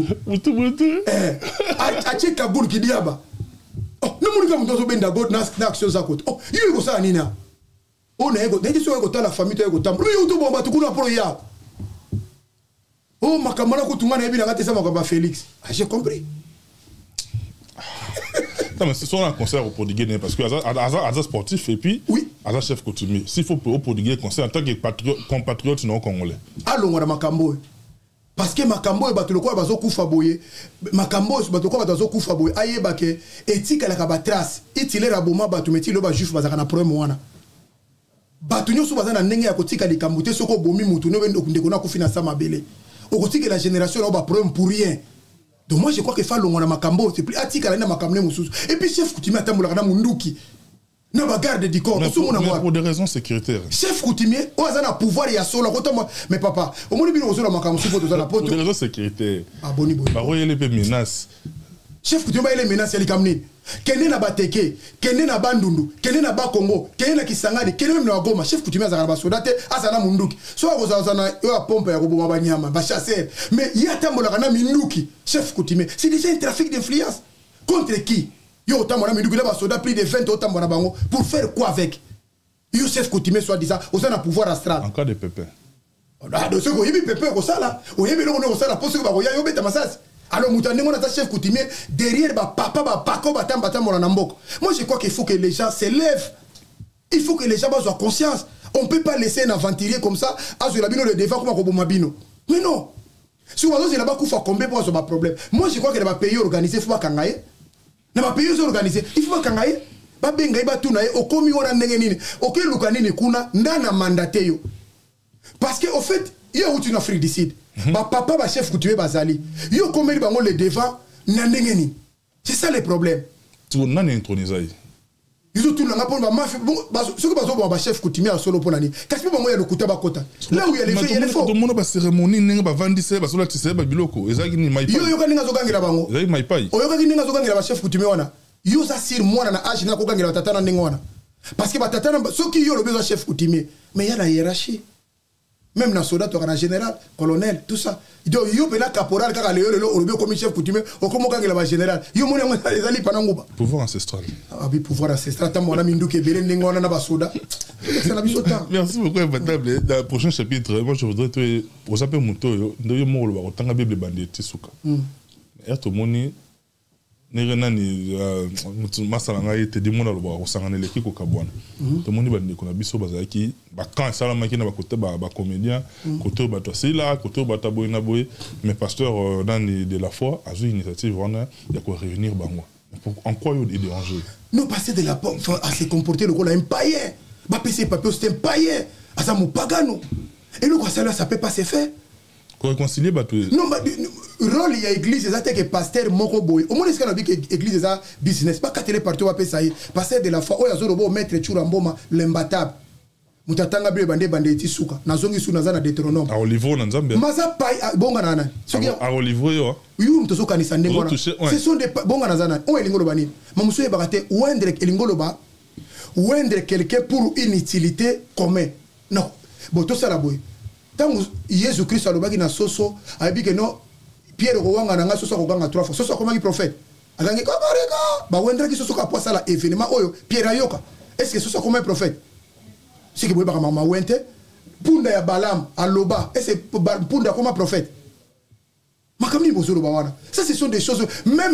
S1: a cheka gol ki diaba oh no moni ka mtozo benda god na action za kote oh yo ko sa nina on ego dès que so ko ta la famille to ego tambola yo to bomba tukuna pro ya. Oh, ma camarade Koutouma n'a pas été ça, ma Félix. Ah, j'ai compris.
S2: Non, mais ce sont un concert au Podigué, parce que Aza sportif et puis
S1: oui.
S2: Aza chef coutumier. S'il faut au Podigué concert en tant que compatriote non congolais.
S1: Allons, on a Makambo. Parce que Makambo, il le quoi, il va koufa boye. Makambo, il va le quoi, il va koufa boye. Aïe, bake, éthique à la cabatras. Itilé raboma, batu meti le ba juif, bazakana problème wana. Batu nyo sou bazana nenge ya kotika li kambute, soko bomi mutu, no wendo kundekona kufina sama bele. Au côté que la génération n'a pas problème pour rien. Donc moi je crois que Fallon on a Makambo, c'est plus Atika na Makamne mususu. Et puis chef coutumier atambola na munduki. Non, bah garde du corps.
S2: Mais pour des raisons sécuritaires.
S1: Chef coutumier, on a un pouvoir et à solo. Mais papa, au moins, il y a
S2: pour des raisons sécuritaires.
S1: Ah, boni, boni.
S2: Bah, il y a les menaces.
S1: Chef coutumier, il y a les menaces, il y a les kamni. Kene na bateke, kene na bandundu, kene na bakongo, kene na kisangani, kene même na goma. Chef coutumier, azana basodate, azana munduki. Soit vous azana, yo a pompe ya robo mabanyama, ba chasser. Mais il y a tambola kana minduki. Chef coutumier, c'est déjà un trafic d'influence. Contre qui? Yo autant mon ami du ba soda plus de 20 autant mon bango pour faire quoi avec? Yo chef coutumier soit disant au sein d'un pouvoir astral.
S2: En cas de pépin.
S1: Ah de ce ko yebi pépin ko ça là. O yebi lo ko ça là pour ce que ba ko ya yo beta masas. Alors mutane ngona ta chef coutumier derrière ba papa ba pako ba tamba mon namboko. Moi je crois qu'il faut que les gens se lèvent. Il faut que les gens aient conscience. On ne peut pas laisser un aventurier comme ça à ce labino le devant comme un mabino. Mais non. Si on va là-bas, il faut combien pour ce problème. Moi je crois que les pays organisés, il faut pas kangaye. Na pays organisé il faut pas kangaye ba benga ba tuna e okomi wana ndenge nini oke lukanini kuna ndana mandate yo parce que au fait il y a une Afrique du Sud ba papa ba chef coutumier bazali yo komeli bango le devant na ndenge nini c'est ça le problème
S2: tu nani intronisai
S1: ils ont tout là pour ba mafia ce que bazo ba chef coutumier à solo pour nani kasi bango ya lokuta ba kota là où il y a les faits il y a les faux
S2: tout le monde ba cérémonie ninga ba vandise ba sola tise ba biloko ezaki ni maipai
S1: yo yoka ninga zogangira bango
S2: ezaki maipai
S1: o yoka ninga zogangira ba chef coutumier wana yo za sir mwana na âge na kogangira tata na ndenge wana parce que ba tata na soki yo le besoin chef coutumier mais il y a la hiérarchie même na soldat to kana général colonel tout ça donc yo pena caporal kaka le o le comme chef coutumier o comme kogangira ba général yo mona ezali pananguba
S2: pouvoir ancestral
S1: ah oui pouvoir ancestral ta mona minduke bele ndenge wana na ba soda c'est la bisota.
S2: Merci beaucoup Matable. Dans le prochain chapitre moi je voudrais te aux appels moto yo ndoyo mo lo ba otanga bible bande tisuka erto moni nirena ni masalanga ite di mona lo ba osangana leki ko kabwana to moni bande ko na biso bazaki ba kan salama ki na ba côté ba comédien côté ba to sila côté ba taboy na boy mais pasteur dans de la foi a eu une initiative wana ya ko réunir bango en quoi il déranger
S1: nous passer de la à se comporter le rôle un païen ba PC papier c'est un païen à ça mon pagano et le quoi ça peut pas se faire
S2: ko réconcilier ba tout
S1: non ba rôle il y a église ça que pasteur moko boy au moins est-ce qu'on a vu que église ça business pas katele partout va payer pasteur de la foi o ya zo robo maître churamboma l'imbattable mutatanga bile bande tisuka nazongi suna za na Deutéronome
S2: a Olivier na Nzambe
S1: maza pai bonga nana soki
S2: a Olivier yo
S1: yu mtoso kanisa ndenge wana ce sont des bonga nazana on elingolo bani mamuso e bakate wendre elingolo ba wendre quelqu'un pour une utilité commune non boto sala boy tangu Jésus Christ alobaki na soso abi que non Pierre Rowanga na soso ko ganga 3 fois soso komaki prophète alangi ko bareka ba wendre ki soso ka posa la événement oyo Pierre ayoka est-ce que soso comme prophète c'est que boy ba mama wente punda ya Balaam aloba est-ce que punda comme prophète makamni bozolo ba wana ça ce sont des choses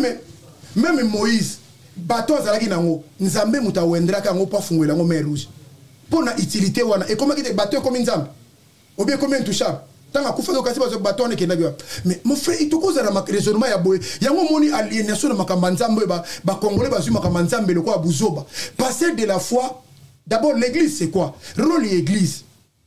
S1: même Moïse bateau azalaki nango nzambe muta wendra ka ngo pa fungwela ngo mer rouge pona utilité wana et comment que bateau comme nzambe ou bien comme intouchable tant ka kufa ko kasi bateau ne kenagi mais mon frère il te cause na raisonnement ya boy yango moni aliénation na makamba nzambe ba congolais ba zuma makamba nzambe le ko abuzoba passer de la foi d'abord l'église c'est quoi rôle l'église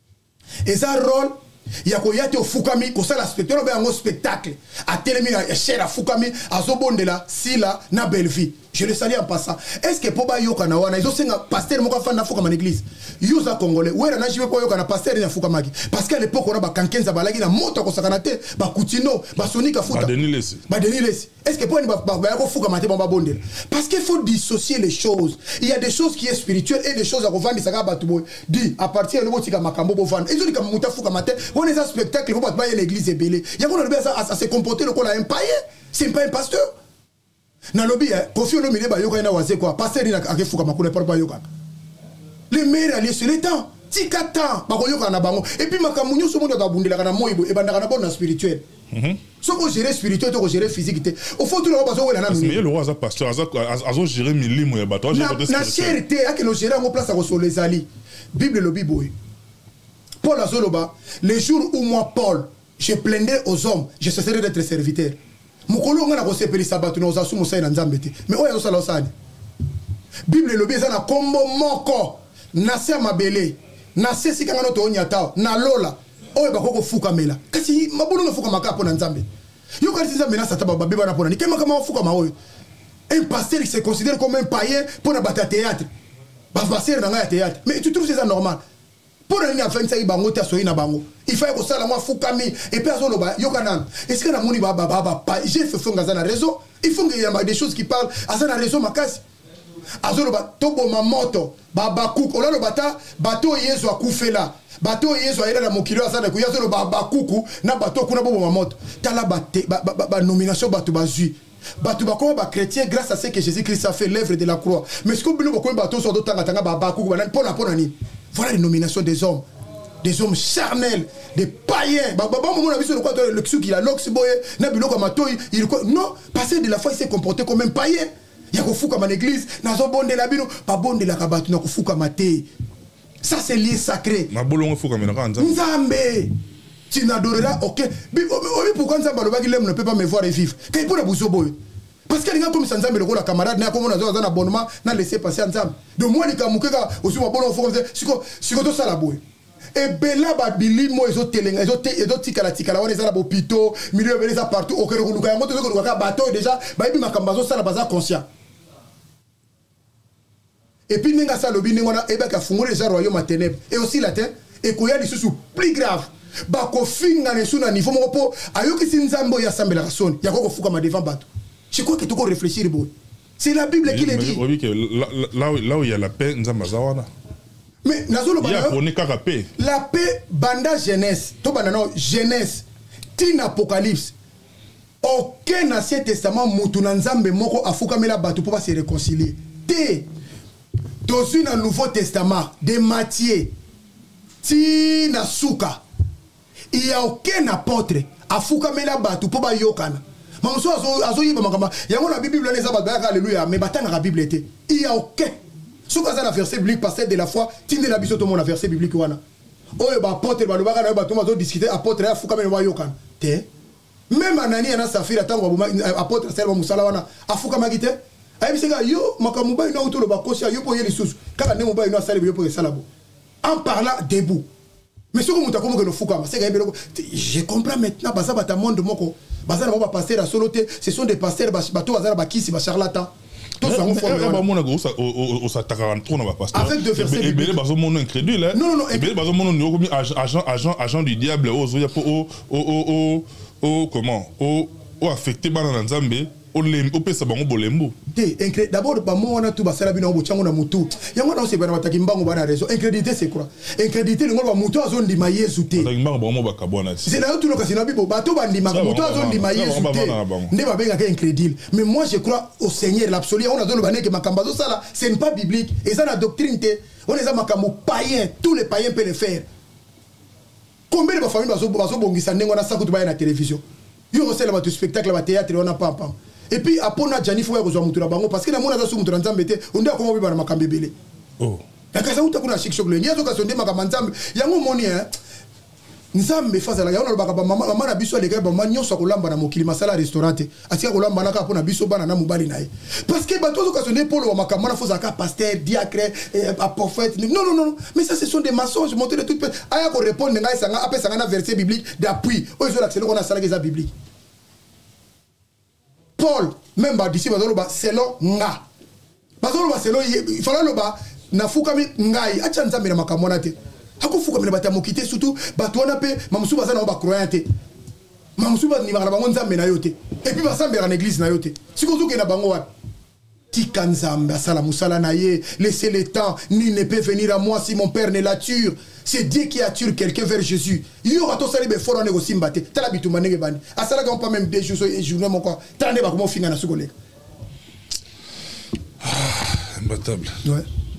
S1: et ça rôle ya ko yate ofukami ko sala spectacle ba ngo spectacle a telemi na cher fukami azobondela sila na Belleville je le salue en passant est-ce que poba yoka na wana izo senga pasteur moko fanda fukama na église yoza congolais wera na jibe po yoka na pasteur na fukamaki parce qu'à l'époque on a ba kankenza balaki na moto ko sakana te ba kutino ba sonika futa ba Denis Lesi est-ce que po ni ba ko fukama te ba bondela parce qu'il faut dissocier les choses il y a des choses qui est spirituelles et des choses à revendre ça ba tu boy dit à partir de botika makambo bo vendre izo dika muta fukama te on est un spectacle faut pas l'église est belé il y a qu'on à se comporter le col un païen c'est pas un pasteur na lobby Kofi Olomide ba yoka ina waze quoi pasteur ina akefuka makuna pas yoka les meilleurs alliés sur les temps tikata ba ko yoka na bango et puis makamunyo so mondo ka bundela kana moyibo e bandaka na bon spirituel so ko gérer spirituel to ko gérer physique te au fond tout le bazo wela na
S2: mais le roi pasteur azo gérer milimo ya bato
S1: na cherté ake no gérer ngo place à ko so les ali bible lobby boy Paul Azoloba les jours où moi Paul je plaindais aux hommes je cesserai d'être serviteur mukolo ngana ko sepeli sabatu na ozasu musai na nzambe te mais oya osala osani bible lobi eza na kombo moko na se mabele na se sikanga no to onyata na lola oyo bakoko fuka mela kasi mabulu no fuka makapo na nzambe yo kasi nzambe na sata baba beba na pona ni kema kama fuka ma oyo un pasteur qui se considère comme un païen pour na bata théâtre passer dans un théâtre. Mais tu trouves ça normal? Pour une affaire ça bango ta soyi na bango. Il faut que ça la moi fukami et personne lo ba yokanan. Est-ce que na moni ba j'ai fait fonga na réseau. Il faut qu'il y a des choses qui parlent à ça na réseau makasi. Azolo ba tobo ma moto ba kuku olalo bata bato yezo akufela. Bato yezo ayela na mokilo asana ku yazolo ba kuku na bato kuna bobo ma moto. Tala ba nomination bato bazui. Bato bakoma ba chrétien grâce à ce que Jésus-Christ a fait l'œuvre de la croix. Mais ce que bilo bakoma bato so dotanga tanga ba kuku ba pona ni. Voilà les nominations des hommes charnels, des païens. Non, passé de la foi, il s'est comporté comme un païen. Il y a fou comme en église, nazo bonde la bino, pas bonde la kabatu, na fou comme athée. Ça c'est lié sacré. Ma bolongo fou comme Nzambe. Tu n'adoreras aucun. Pourquoi Nzambe ne peut pas me voir et vivre? Quand il peut la bouso boy. Parce qu'il y a comme ça, Nzambe le camarade, n'a comme on a un abonnement, n'a laissé passer Nzambe. De moi, les kamukeka, aussi, ma bonne enfant, c'est quoi ça la boue? Et Bella Babili, moi, ils ont télé, ils ont tikala, on est à l'hôpital, milieu, ils sont partout, au Kérougou, il y a un bateau déjà, bah, il y a un cambazo, ça, la base conscient. Et puis, il y a un lobby, il y a un fumeur, les royaumes à ténèbres. Et aussi, la terre, et qu'il y a des choses plus graves. Bah, qu'on finit dans les niveau, mon repos, ayo qui s'est Nzambo, il y a Sambela Rasson, il y a quoi qu'on devant bateau. Je crois que tu dois réfléchir. C'est la Bible qui le dit.
S2: Là où il y a la paix,
S1: mais la paix, banda jeunesse, jeunesse, tin apocalypse. Aucun ancien testament mutuna nzambe moko afukamela batu pour se réconcilier. Dans un nouveau testament de Matthieu, tina souka. Il n'y a aucun apôtre afukamela batu pour yokana. Il y a Bible, alléluia, mais la Bible était. Il y a aucun. Ce que la verset biblique, pasteur de la foi, tu n'es la biso tout le monde, la verset biblique. Oh, apôtre, discuter, apôtre, même Anani, Safira, apôtre, Moussalawana, Afukamagite, yo, Makamuba, no auto le bakosia, yo pour y aller sous, car ne mouba, no salé, yo pour salabo. En parlant debout. Mais ce que nous avons fait, je comprends maintenant, parce monde de moko. Ce sont des pasteurs, qui sont charlatans. Avec deux versets. Non,
S2: agent du diable, comment affecté par Nzambe.
S1: D'abord, incrédité, c'est quoi? Incrédité, mais moi je crois au Seigneur, l'absolu. Ce n'est pas biblique. Et ça, la doctrine, on est païen. Tous les païens peuvent le faire. Combien de familles sont la télévision? Il y a un spectacle, un théâtre, on n'a pas. Et puis après on a Gianni faut rejoindre bango parce que la mona za su mutura nzambete on a comment biba na makambebele oh la kaza uta kuna shik shok le nyazo ka sonde makambanzambe yango moni nzambe faza la yaona baka mama na biso le gaba manyoso kolamba na mokili masala restaurant atika kolamba na ka pona biso bana na mubali nae parce que bato ka sonde polo wa makamana faut zaka pasteur diacre prophète non mais ça ce sont des mensonges monter de toute aya ko répondre ngai sanga après sanga na verset biblique d'appui o zo l'accès qu'on a sala que biblique. Paul, même d'ici, selon nga. Selon il fallait le bas, na fukami ngai, acha nzambe na makamona te. Hako fukami na batamokite surtout, batwana pe, mamusu bazana ba croyante. Mamusu ba ni ba bango nzambe na yote. Et puis basambe na église na yote. Sikozo ke na bango wat. Tika nzambe asala musala na ye, laissez le temps, nul ne peut venir à moi si mon père ne l'attire. C'est Dieu qui attire quelqu'un vers Jésus. Il y aura tout ça, il faut en aussi mbatté. T'as l'habitude de manger bani. À ça là, on pas même des jours et journées mon quoi. T'as n'es pas comment finir dans ce collègue.
S2: Imbattable.
S1: Ouais.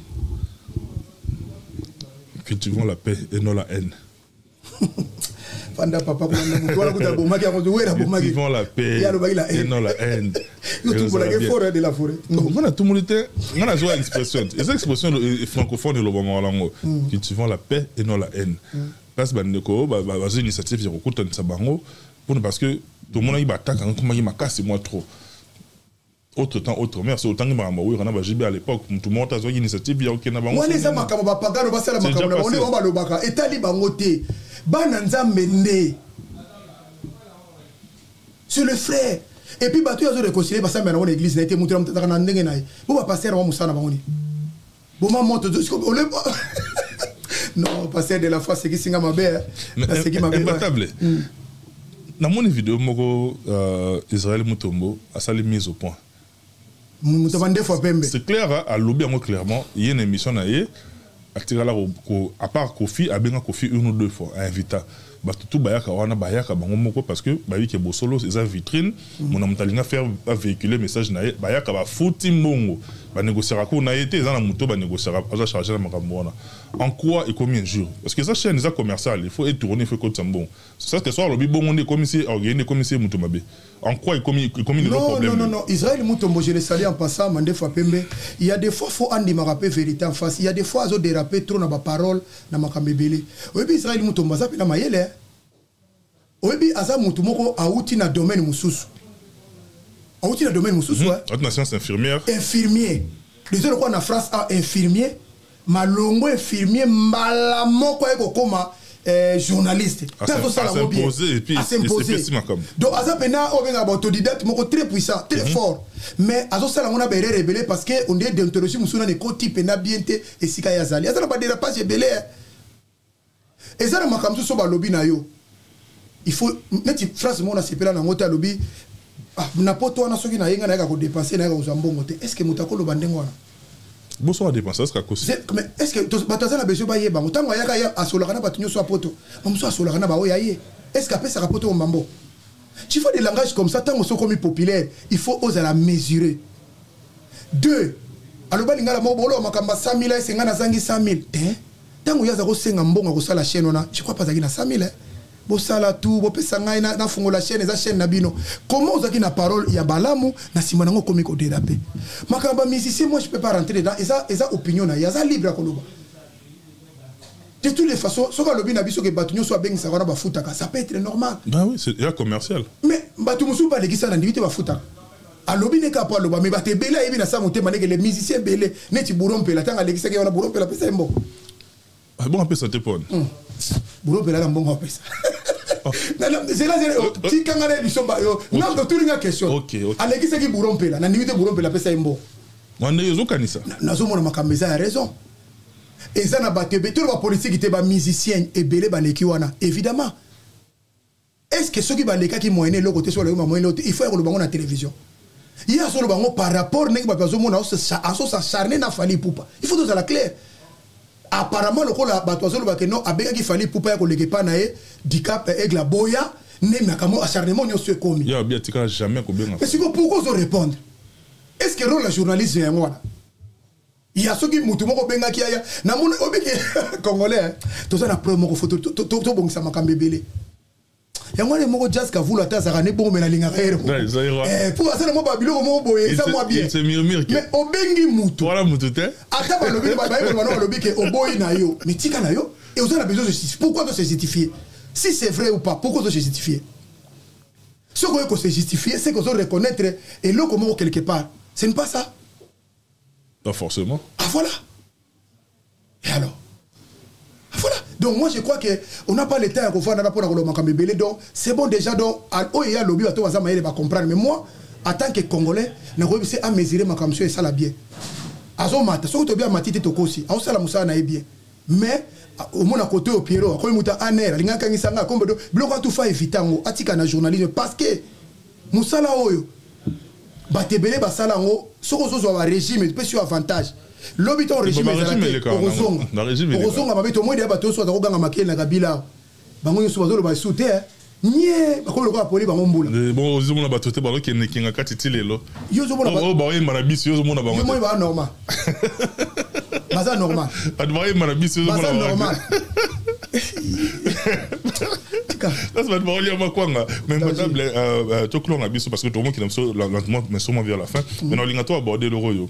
S2: Cultivons la paix et non la haine.
S1: Cultivons
S2: la paix et non la haine.
S1: Tout le forêt de la forêt.
S2: Tout le monde était. On a joué à l'expression. Et cette expression francophone de l'Obama. Cultivons la paix et non la haine. Parce que c'est une initiative qui est parce que tout le monde a eu attaque quand il m'a cassé moi trop. Autre temps, autre mère, c'est autant que ma maman, on a JB à l'époque, tout le monde a une initiative, il y a aucun avant.
S1: On est à ma caméra, on est au Balobaca, et Taliban Moté, Bananza Mende. C'est le frère. Et puis, Batou a réconcilié parce que maintenant l'église n'a été montrée dans un an. On va passer à Moussana Baoni. Bon, maman, non, passer de la fois, c'est qui singa ma belle. C'est qui ma belle.
S2: Imbattable. Dans mon vidéo, Israël Mutombo a sali mise au point. C'est clair, à l'obé, clairement, il y a une émission à part Kofi, à bien Kofi une ou deux fois, à inviter. Tout bayaka wana bayaka bango moko parce que bayi ke bosolo c'est vitrine mon amtalinga faire véhiculer message na bayaka ba fouti mbongo ba négocier ko na été za na moto ba négocier za charger na makambo wana en quoi et combien de jours parce que ça chaîne ça commercial il faut être tourné il faut que bon ça que soit lobi bongo comme si organiser comme si muto mabe en quoi et combien le problème
S1: non Israël Mutombo je le salue en passant mande fois pembe il y a des fois faut andi maraper vérité en face il y a des fois azo déraper trop na ba parole na makambebele oui Israël Mutombo ça pe na mayele oui aza mutu moko auti na domaine mususu auti na domaine mususu
S2: ouais na science infirmière
S1: les autres quoi na France a infirmier malongo infirmier malamoko eko koma journaliste
S2: à s'imposer et puis
S1: donc aza pena obenga autodidacte moko très puissant très fort mais azo sala ngona bere rebelle parce que on est d'interroger musuna ne koti pena bienté et sika yazali aza na ba dérapage belé et ça na makamzu so ba lobby na yo il faut neti phrase mona sepela na ngota lobby na poto wana soki na yenga na ka ko dépenser na ka uzambongo te est-ce que mutako lo bandengo wana
S2: bonsoir dépenser ça kosi
S1: mais est-ce que bataza na besoin ba yeba mutango yaka ya asolaka na batunyo so poto mamso asolaka na ba oya ye est-ce qu'après ça rapoto mbambo tu faut des langages comme ça tango so comme populaire il faut oser la mesurer 2 aloba lingala mo bolo makamba 100 000 senga na zangi 100 000 te tango yaza ko senga mbongo ko sala chaîne ona je crois pas zaki na 100 000 bosala tout bopesa ngai na fungo la chaîne eza chaîne na bino comment ozaki na parole ya balamu na sima nango komi ko déraper makamba musicien moi je peux pas rentrer dedans eza opinion na yaza libre koloba de toutes les façons soka lobi na biso ke batunyo so abengisa wana bafutaka ça peut être normal
S2: bah oui c'est commercial
S1: mais batu musu ba lekisa na ndivite bafutaka alobi ne ka pa loba mais bate bela yebi na sa motema ndeke les musiciens belé neti burompela tanga lekisa ke wana burompela pesa mbo
S2: bon un peu santé pone
S1: burompela na mbongo pesa c'est là si kangana bisomba yo non de tout une question
S2: OK
S1: alekisa ki burompela na ndivite burompela pesa mbo
S2: wana yozo kanisa
S1: nazo mona makambeza a raison et ça na batebe tout ba politique te ba musicien et belé ba leki wana évidemment est-ce que ceux qui ba leka ki moyené le côté sur le moyené il faut que le bango na télévision il y a sur le bango par rapport nek ba bazo mona aso s'acharner na fali poupa il faut que ça la clair apparemment le ko la batozo le ba que non abeka ki fali poupa ya ko leke pa na e dicap aigle boya ne makamo acharnement nyo se komi
S2: ya bien tika jamais ko bien
S1: mais pourquoi vous répondre est-ce que rôle la journaliste est moi il y a ceux qui mutu moko benga ki aya na mon obeke congolais to ça na preuve moko photo to bongisa makambebele yango le moko jazz ka vula ta zaka ne bongo mena linga rero pour ça mo ba biloko mo boye ça moi bien
S2: c'est murmure
S1: mais obengi mutu
S2: voilà mutu te
S1: ata ba lobi ba ba no lobi ke oboyi na yo mais tika na yo et vous avez besoin de justifier pourquoi de se justifier si c'est vrai ou pas pourquoi de se justifier ce qu'on veut se justifier c'est qu'on doit reconnaître et le comment quelque part ce n'est pas ça.
S2: Pas forcément.
S1: Ah voilà. Et alors? Ah voilà. Donc moi je crois qu'on n'a pas le temps à faire pour le donc c'est bon déjà donc il y a lobby à toi ça va comprendre mais moi en tant que Congolais na ko c'est à mesurer ma comme ça la bien. Azo mata so to bien matite to kosi. Azo sala musa na bien. Mais au moins à côté au Pierrot ko muta aner linga kangisa nga kombe do bloka tout fa evitango atika na journalisme parce que musala oyo batebele basala ngo soko zo wa régime peut sur avantage l'habitant régime ozonga mabito moi de bato so ko ganga makela na kabila bango yo so bazolo ba soute nie bakolo ko apoli bango mbula
S2: bon ozo mona bato te balo ke nekinga katiti lelo
S1: yo zo mona
S2: ba yo marabisi yo zo mona bango
S1: moi ba normal baza normal
S2: advoyer marabisi yo zo mona
S1: normal
S2: ça va être vraiment makwanga mais madame to klon abiso parce que tout le monde qui lentement mais sûrement vers la fin mais on lingato aborder le royo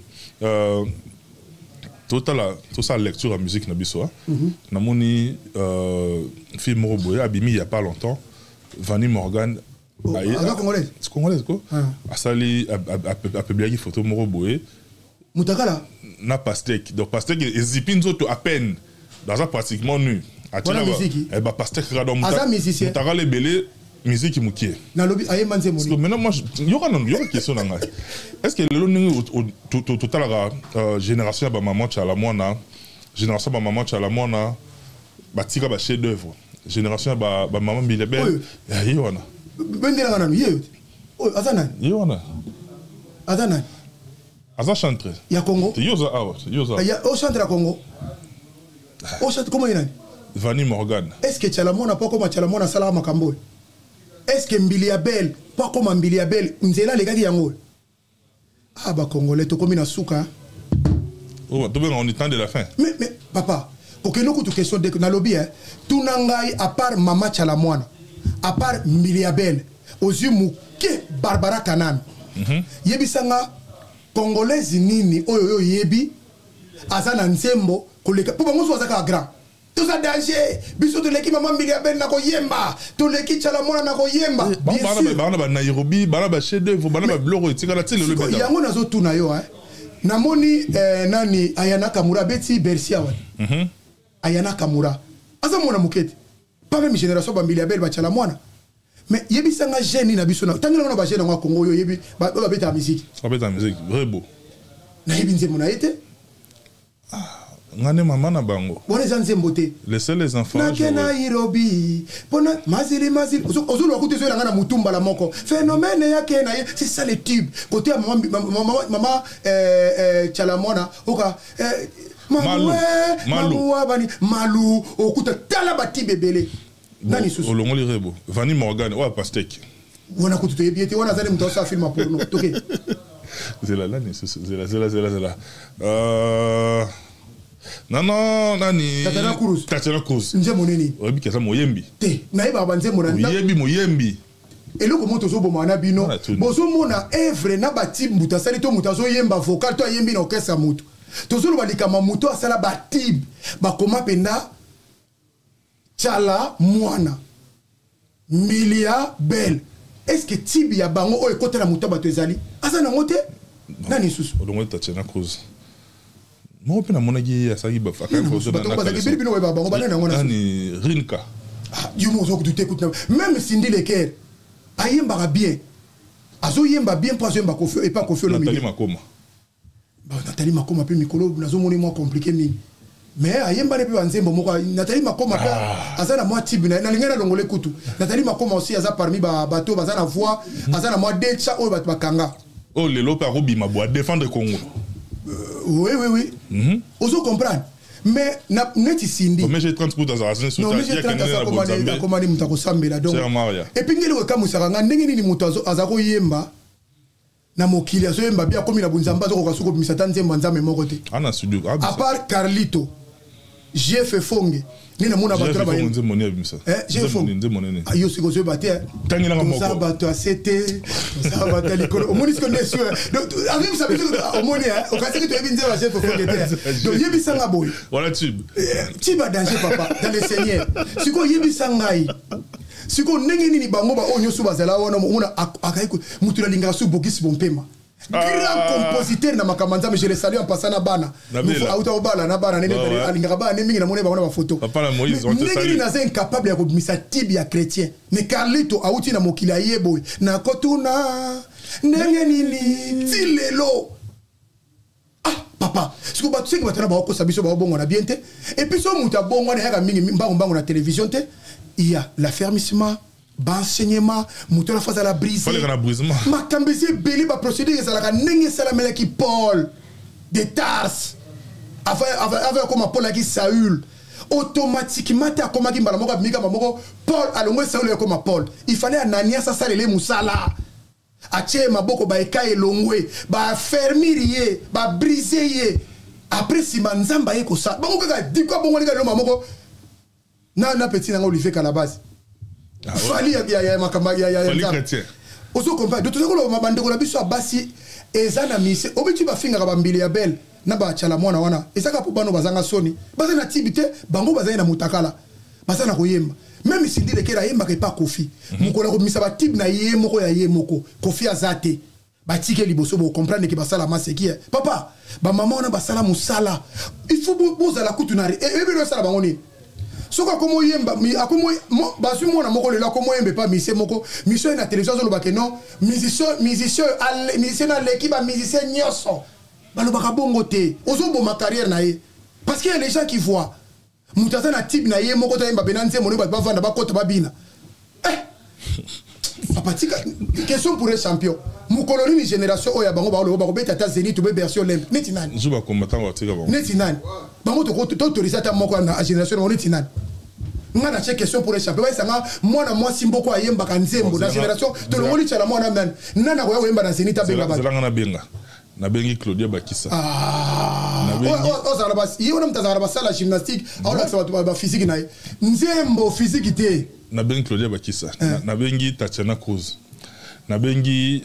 S2: tout ça lecture en musique nabiso na moni film Roboya abimi il y a pas longtemps Vanny Morgan
S1: c'est
S2: congolaise quoi asali a publié une photo Roboya
S1: mutakala
S2: na pastek donc pastek ezipin zoto à peine dans ça pratiquement nu
S1: voilà musique
S2: eh bah pasteur radom
S1: musicien
S2: mutaka lebele musique qui moukie.
S1: Nalobi ayemba nzembo.
S2: Parce que maintenant moi il y aura une question dans là. Est-ce que le ningi total la génération ba maman cha la mwana génération ba maman cha la mwana batika ba chef d'œuvre. Génération ba maman Bilebel. Yi wana.
S1: Bendela ngana yi. Oh azana.
S2: Yi wana.
S1: Azana.
S2: Aza chantre.
S1: Ya Congo.
S2: Yoza awa, yoza.
S1: Ya o chantre à Congo. O chantre comment il
S2: Vani Morgan.
S1: Est-ce que Chalamona pas comme Chalamona sala makambo? Est-ce que Mbiliabel pas comme Mbiliabel nzela les gars yango? Ah bah congolais to comme na souka.
S2: Oh, tu veux on est temps de la fin.
S1: Mais papa, OK nous toute question de na lobby hein. Tout nangai à part Mama Chalamona, à part Mbiliabel, aux yeux mouké Barbara Kanam. Yebisanga congolaise nini oyo yebi azana nzembo koleka po bango azaka grand. Tout ça danger. Biso to leki Mama Mbiliabel na ko yemba. To leki Chalamona na ko yemba.
S2: Bana ba Nairobi, bana ba chef d'œuvre, bana ba bloro etikala tele le beta.
S1: Yango nazo tuna yo hein. Namoni nani Ayana Kamura beti Bersia wa. Ayana Kamura. Asa mona mukete. Pas même génération ba Mbiliabel ba Chalamona. Mais yebi sanga jeune na biso na. Tangela na ba jeune na Congo yo yebi ba beta musique.
S2: Ba beta musique, vrai beau.
S1: Na yebi nzemo na été.
S2: Ngane maman na bango.
S1: Bon les nzembo te.
S2: Laissez les enfants.
S1: Na kena Nairobi. Pona mazili. Ozulu wakuti zo na mutumba la moko. Phénomène ya kena c'est ça le tube. Côté maman Chalamona oka Malou okuta tala bati bebele. Nani susu.
S2: Olongoli rebo. Vani Morgan wa pastek.
S1: Wana kutu yebiete wana zali mtu sa film pour nous. OK.
S2: Zela là ni susu. Zela. Non, nani. Tatiana Cruz.
S1: Nzembo nini?
S2: Oyebi kesa moyembi.
S1: Te, naïba banzembo na.
S2: Moyembi.
S1: Et le comment tozo bomana bino. Bozo mona œuvre na bati mbuta sali to mutazo yemba vocal to yembi na orchestre mutu. Tozo lo balika mamuto asala batib. Ba koma penda Chala mwana. Mbiliabel. Est-ce que tibi ya bango o ekotela muto bato ezali? Asa na ngote? Nani susu?
S2: Odongo Tatiana Cruz. Moi, je suis allé à Rinka.
S1: Même Cindy Leker, Ayemba bien. Azo yemba bien pour Azemba Kofi et pas Kofi le
S2: Nathalie Makoma.
S1: Nathalie Makoma, puis Mikolo, nous avons moins compliqué. Mais Ayemba n'est plus en Zembo. Nathalie Makoma, Azana moi Tibuna, Nalingana Longole Koutou. Nathalie Makoma aussi, Aza parmi bateau, Bazana voix, Azana moi Decha, ou Batmakanga.
S2: Oh, les lopes à Robi, ma boîte, défendre Congo.
S1: Oui. Oso comprendre. Mais net Cindy.
S2: Mais j'ai 30 coups dans la race.
S1: Non, mais j'ai 30 à comment ni mutako sambela donc. Et puis ngeli weka musaranga ndenge ni mutazo azako yemba na mokili azo yemba bia komi na bunzamba zo kokasuko misata nzemba nzame moko te.
S2: Ana studio.
S1: À part Carlito, GF Fonge. Ni na mona bato ba yemba. GF Fonge. Ayo siko zo baté.
S2: Tangela moko.
S1: Ça bato acete. Ça bato likolo. Omoni ce qu'on est sûr. Donc arrive ça veut omoni au cas que tu es binzeba GF Fonge. Donc yebi sanga boy.
S2: Voilà tube.
S1: Tube a danger papa dans le Seigneur. Siko yebi sangai. Siko ndenge nini bango ba onyo su bazala wana mona akaiko mutula linga su bokisi bompema. Grand compositeur na makamanza mais je le salue en passant na bana. Auta obala na bana nene alinga ba ne mingi na mona ba na photo.
S2: Papa la Moïse on te salue.
S1: Nini na c'est incapable ya komisa tibia chrétien. Mais Carlito auti na mokili ayebo na kotuna ndenge nini tilelo. Ah papa, siko ba tseki batana ba ko sabiso ba bongo na bien te. Et puis so muta bongo na yaka mingi mbango na télévision te. Il y a l'affermissement, l'enseignement, la phase à la brise. Ma cambésie belé ba procédure ça la nenge salamela qui Paul de Tars. Avec comme Paul qui Saül. Automatiquement ta comme qui mbala moko mika moko Paul alongo Saül comme Paul. Il fallait Ananias ça salele musala. Ache maboko ba eka elongwe, ba fermirier, ba briser. Après si manzamba yeko ça. Bongo ka di ko bongo ka lo mamoko. Na petit na Olivier Calabas. Fali ya makamba ya
S2: chrétien.
S1: Oso comprendre de tout ça ko mabandeko na biso abasi ezana mise obitu ba finga ba Mbiliabel na ba Chalamona wana ezaka po bano bazanga soni bazana tibite bango bazana na mutakala bazana koyemba même si ndile kera yemba ke pa Kofi mukola ko misa ba tib na yemoko ya yemoko Kofi azate ba tike liboso bo comprendre ke basala maseki papa ba maman na basala musala il faut boza la kutunari et ebe no sala bango ni Soka komo yemba akomo basu mona moko le la komo yembe pas mise moko mission na télévision zo ba non musicien na l'équipe ba musicien nyoso balobaka bongo te ozobo ma carrière na ye parce qu'il y a les gens qui voient mutasa na type na ye moko ta yemba benanze mono ba vanda ba kota ba bina papatika question pour les champions mukolo ni génération oya bango ba lo ba beta ta Zénith be version olympique neti nani
S2: zuba combattant wa tika bango
S1: neti nani bango to autoriser ta moko na génération neti nani ngana che question pour les champions ba sanga mwana mwasi mboko ayemba kanzembo na génération to longoli tala mwana nani nana ko yemba na Zénith benga ba
S2: zelanga na benga na bengi Claudia Bakissa
S1: ozala basi yona mtazala basala gymnastique awala sa ba physique na nzembo physique te
S2: na bengi Claudia Bakissa na bengi Tatiana Cruz na bengi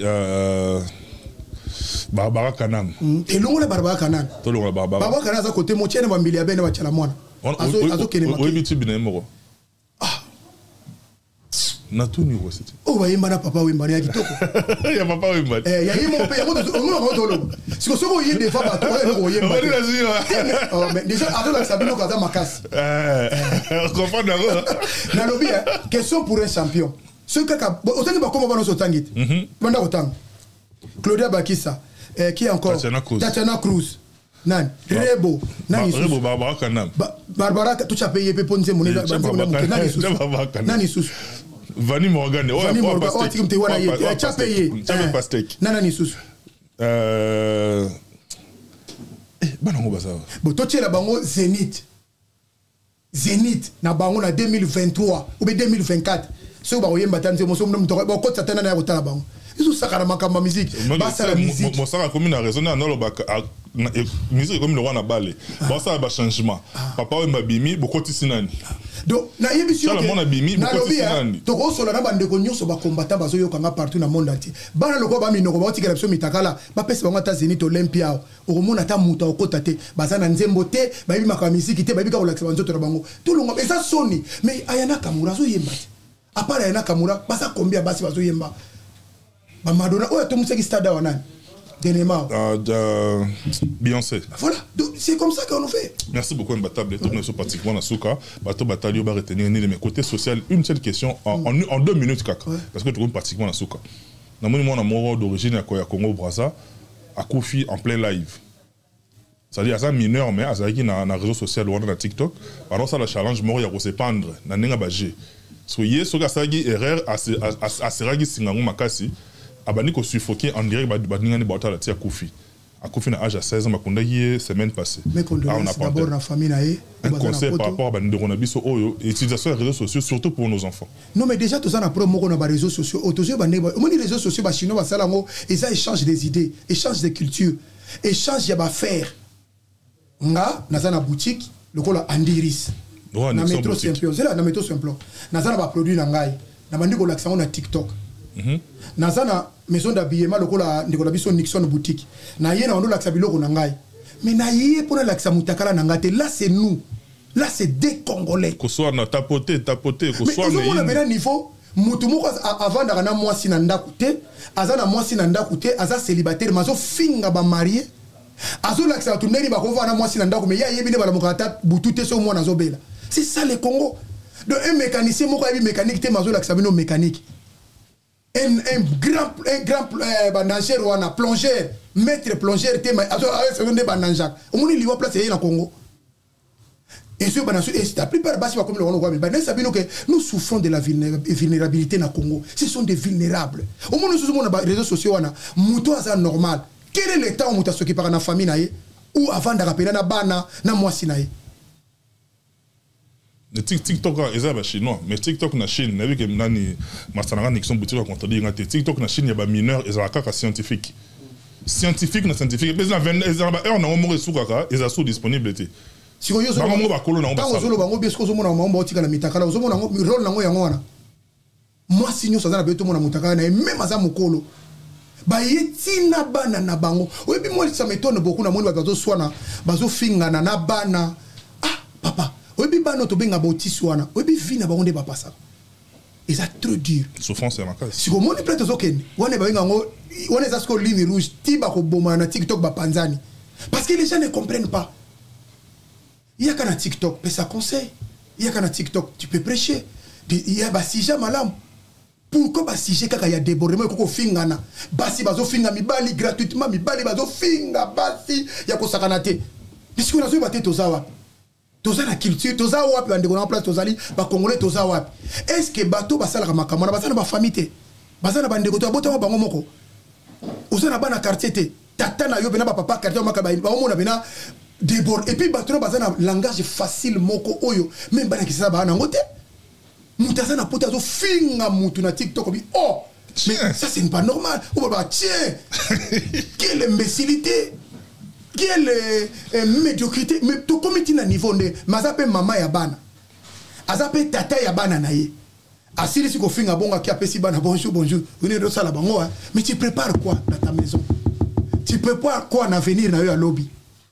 S2: Barbara Kanam
S1: et longola Barbara Kanam
S2: to longola Barbara
S1: Kanam za côté motiene ba mbili ya bene ba tchala mwana azo kenema
S2: o bitu bina moko na tuni wo c'était
S1: o ba yimba na papa wimba ya kitoko
S2: ya papa wimba
S1: ya yimo pe ya mo to lo siko soko yinde fa ba to ko yimba oh mais déjà avec la sabino kaza makasi
S2: comprendre
S1: na lobi question pour un champion ce kaka otani ba komo bana so tangite banda otang Claudia Bakissa qui est encore Tatiana Cruz Nan Rebo nani
S2: Rebo Barbara Kanam
S1: Barbara tu as payé pe ponze mon nani sus
S2: Vani Morgan
S1: tu as payé nani sus
S2: banango baza
S1: bo to tshela bango Zénith na bango na 2023 ou 2024 so ba oyemba tanze mo so mto ba ko tsatana na kotala bango iso sakara makamba musique basa la musique
S2: mo saka comme na raisonner na lo ba musique comme le roi na balé basa ba changement papa we mabimi bokoti sinani
S1: donc na yebiso
S2: que na bimi bokoti sinani
S1: to ko solo na bande ko nyoso ba combattant bazo yokanga partout na monde entier bana loko ba minoko ba tikela biso mitakala ba pesa bango ta Zénith Olympia o komona ta muta okota te baza na nzembo te ba yebi makamba musique te ba yebi ka kolakisa banzoto na bango to longo eza soni mais ayana kamura zo yemba à part ayana kamura basa combien basi bazo yemba ba Madonna oya to museki stade wa nani Denema
S2: Beyoncé.
S1: Voilà, c'est comme ça qu'on fait.
S2: Merci beaucoup Mbatable. Tout nous sommes pratiquement dans Souka. Bato Batalio va retenir ni de mes côtés social une seule question en 2 minutes kaka parce que tout le monde pratiquement dans Souka. Na mon amour d'origine à Congo Brazza à Kofi en plein live. C'est-à-dire à ça mineur mais à ça qui na réseau social ou na TikTok. Pendant ça le challenge mort ya ko se pendre na nenga bagé. Soyez so ka sagi erreur à seragi singango makasi. Abani ko suffoqué en direct badingani bauta la tia Kofi. A Kofi na âge à 16 ans makunda yi semaine passée.
S1: Mais on a d'abord na famille naé.
S2: Un conseil par rapport à bandi ronabiso oyo utilisation des réseaux sociaux surtout pour nos enfants.
S1: Non mais déjà tout ça na promo ko na ba réseaux sociaux. Autour bandi on les réseaux sociaux ba chinois ba salango et ça échange des idées, échange des cultures, échange ya ba faire. Nga na na boutique lokola Andiris. Na métro simple. C'est là na métro simple. Na na ba produit na ngai. Na bandi ko laksa na TikTok. Nazana maison d'habillement lokola ndikola biso Nixon boutique na ye na ndo laksa biloko na ngai mais na ye pona laksa mutakala na ngate là c'est nous là c'est des Congolais
S2: ko soit na tapoter ko soit
S1: mais on a bien niveau mutu moko avant na mwasi na ndaku te azana mwasi na ndaku te aza célibataire mazo finga ba marié azo laksa tu neri ba ko va na mwasi na ndaku mais ya yebi ne bala mokata butu te so mwana zo bela c'est ça le Congo de un mécanicien moko yebi mécanique te mazo laksa bino mécanique un grand bandangeur ou un plongeur maître plongeur tema c'est un bandangeur au monde il va placer na Congo et ce bandangeur et la plupart basi va comme le Congo mais sabino que nous souffrons de la vulnérabilité na Congo ce sont des vulnérables au monde nous sommes sur les réseaux sociaux wana muto asa normal quel est le temps où muta soki par na famille na ye ou avant de rappeler na bana na mwasi na ye.
S2: Le TikTok est chinois, mais TikTok na Chine, n'a vu que nani masananga Nixon boutique à contredire ngate TikTok na Chine y a ba mineur et ça scientifique. Scientifique na scientifique, mais na 20 heures na mo resukaka et ça sous disponibilité.
S1: Si yo zo
S2: ba kolo na ba.
S1: Zo lo bango besko zo mona mambo tika na mitakala, zo mona rôle nango yango wana. Moi sinyo ça na beto mona mutakala na même aza mukolo. Ba yetina bana na bango. Oyebi moi ça m'étonne beaucoup na moni ba bazo swana, bazo finga na bana. Ah papa oyebi bano to benga botisi wana oyebi vina ba onde ba pasa et ça trop dur
S2: souffrance ya makasi
S1: si ko moni plate zo ken wana ba benga ngo wana za sko ligne rouge ti ba ko boma na TikTok ba panzani parce que les gens ne comprennent pas il y a kana TikTok pesa conseil Il y a TikTok, tu peux prêcher. Il y a un sujet malam. Pourquoi un sujet quand il y a débordement, il y a fingana. Basi bazo finga mibali gratuitement, mibali bazo finga basi. Il y a kosakanate. Puisque on a joué tozawa. Toza la culture, toza wapi bande ko na place tozali ba congolais toza wapi. Est-ce que bato basala ka makamona basala ba famille basala bande ko to bota bango moko. Osana bana quartier te. Tata na yo bena ba papa quartier maka ba omona bena déborde et puis bato basala langage facile moko oyo même bana ki sa ba na ngote. Moutaza na pota zo finga mutu na TikTok bi oh mais ça c'est pas normal. Ou ba tiens. Quelle imbécilité. Quelle médiocrité. Mais tout comme tu na niveau de mazape mama ya bana. Azape tata ya bana na ye. Asili si ko finga bonga ki apesi bana bonjour bonjour. Venez de ça la bango hein. Mais tu prépares quoi dans ta maison? Tu prépares quoi en avenir na yo à lobby?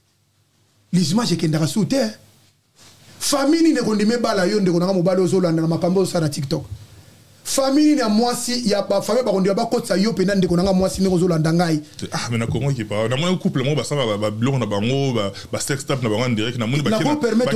S1: Les images qui ndara sous terre. Famille ne kondime bala yo ndeko na mobala ozolanda na makambo sa na TikTok. Famille na mwasi ya ba famille ba kondia ba kotsa yo pena ndeko na mwasi ne kozolanda ngai.
S2: Ah mais na comment qui parle? Na moi couple mo ba ça ba blog na bango ba sex tap na bango en direct na moni ba
S1: kena.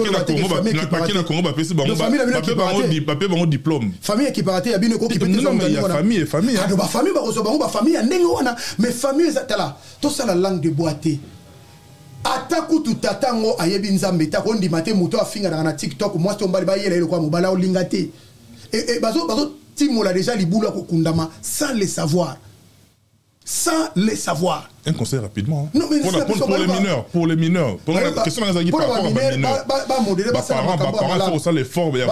S2: Na Congo ba pesi bango ba bango diplôme.
S1: Famille qui parate ya bino ko ki pete
S2: non mais il y a famille.
S1: Ah ba famille ba kozo bango ba famille ndenge wana mais famille zatala. To ça la langue de boité. Ataku tutatango ayebi nzambe ta kondi mate muto afinga na TikTok moi to mbali ba yela ile kwa mobala olingate. Et bazo Timo l'a déjà libula kokundama sans le savoir. Sans le savoir.
S2: Un conseil rapidement.
S1: Non, mais
S2: pour les mineurs. Pour les mineurs. Pour la question de par rapport aux mineurs. Parents font ça l'effort. Mais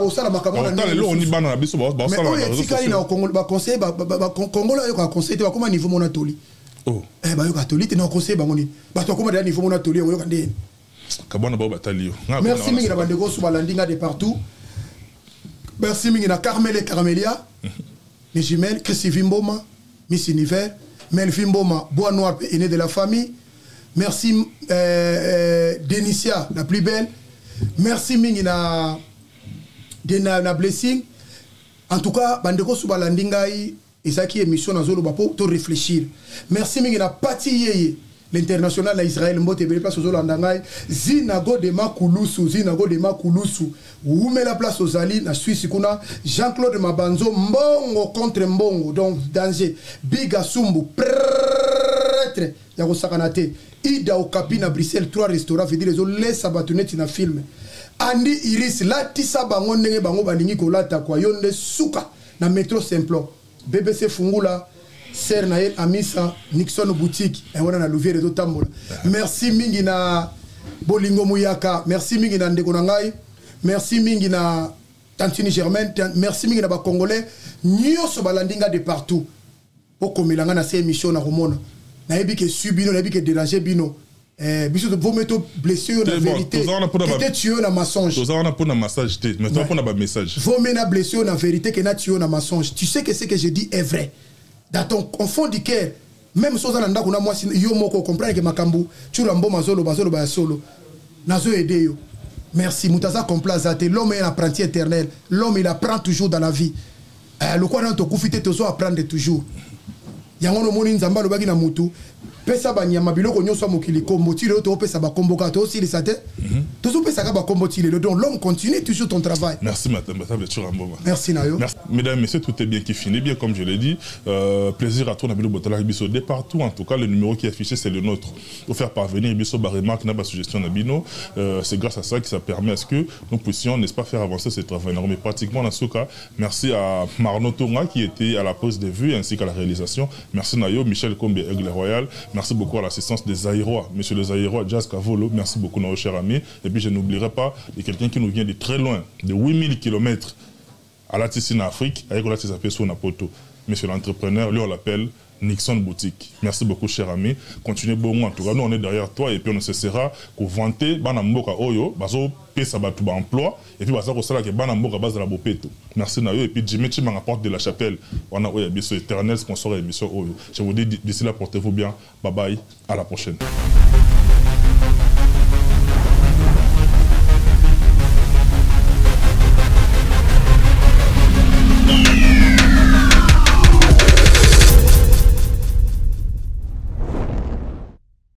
S2: on y banane biso ba ça la
S1: réseau social. Mais Congo ba conseil ba Congo là yo ka conseil te ba comment niveau monatoli. Oh. Eh ba yo catholique te na conseil ba ngoni. Ba to comment da niveau monatoli yo ka ndeni.
S2: Kabona ba batalio.
S1: Merci mingi na bandeko su balandinga de partout. Merci Mingina Carmel et Carmelia, mes jumelles, Chrissy Vimboma, Miss Univers, Melvin Boma, Bois Noir, aîné de la famille. Merci Denicia, la plus belle. Merci Mingina Dena Blessing. En tout cas, Bandeko Subalandingai, et ça qui est mission dans Zolo Bapo, tout réfléchir. Merci Mingina Pati Yeye. L'international à Israël, Mbote Bele place aux Olandangai, Zinago de Makulusu, Zinago de Makulusu, Oume la place aux Ali, la Suisse, Jean-Claude Mabanzo, Mbongo contre Mbongo, donc danger, Biga Sumbu, prêtre, Yago Sakanate, Ida Okapi na Bruxelles, 3 restaurants, fait dire les autres, les sabatounettes na film. Andy Iris, la Tissa Bango, Nenge Bango, Balingi Kolata, quoi, Yonde Souka, na métro Simplon, BBC Fungula, Ser Naël Amisa Nixon boutique et on a l'ouvert les autres. Merci Mingina Bolingo Mouyaka, merci Mingina Ndekonangai, merci Mingina Tantini Germaine, merci Mingina ba Congolais, nyoso balandinga de partout. Oko milanga na ces émissions na Romona. Na yebi ke subino, na yebi ke déranger bino. Biso vous mettez blessé na vérité. Peut-être tué na mensonge.
S2: Toza on a pour na massage té, mais toi pour na ba message.
S1: Vous mettez blessé na vérité que na tué na mensonge. Tu sais que ce que je dis est vrai. Dans ton fond du cœur, même si on a moi, yo moko comprendre que makambu, tu rambo mazolo ba solo. Nazo aider yo. Merci. Moutaza complazate. L'homme est un apprenti éternel. L'homme il apprend toujours dans la vie. Le quoi dans ton koufité tozo apprendre toujours. Yangono moni nzamba lo bagi na mutu. Pesa ba nyama biloko nyoso mokili kombo tile to pesa ba kombo ka to aussi les sate. Tozo pesa ka ba kombo tile donc l'homme continue toujours ton travail.
S2: Merci madame Rambo.
S1: Merci Nayo.
S2: Merci. Mesdames et messieurs, tout est bien qui finit bien comme je l'ai dit. Plaisir à toi Nabilo Botala Biso de partout en tout cas le numéro qui est affiché c'est le nôtre. Pour faire parvenir Biso ba remarque na ba suggestion Nabino, c'est grâce à ça que ça permet à ce que nous puissions n'est-ce pas faire avancer ce travail. Mais pratiquement dans ce cas, merci à Marno Tonga qui était à la pose des vues ainsi qu'à la réalisation. Merci Nayo, Michel Kombe Aigle Royal. Merci beaucoup à l'assistance des Zaïrois, monsieur le Zaïrois, Jazz Kavolo, merci beaucoup nos chers amis. Et puis je n'oublierai pas de quelqu'un qui nous vient de très loin, de 8000 km à la Tissine Afrique, avec la Tissine sur Napoto. Monsieur l'entrepreneur, lui on l'appelle Nixon Boutique. Merci beaucoup chers amis. Continuez bon en tout cas, nous on est derrière toi et puis on ne cessera qu'au vanter Banamboka Oyo, Bazo Pesa Batouba emploi et puis Bazo Kosala que Banamboka base de la Bopeto. Merci Nayo et puis Jimmy Chimanga porte de la chapelle. On a Oya Biso éternel sponsor et émission Oyo. Je vous dis d'ici là portez-vous bien. Bye bye, à la prochaine.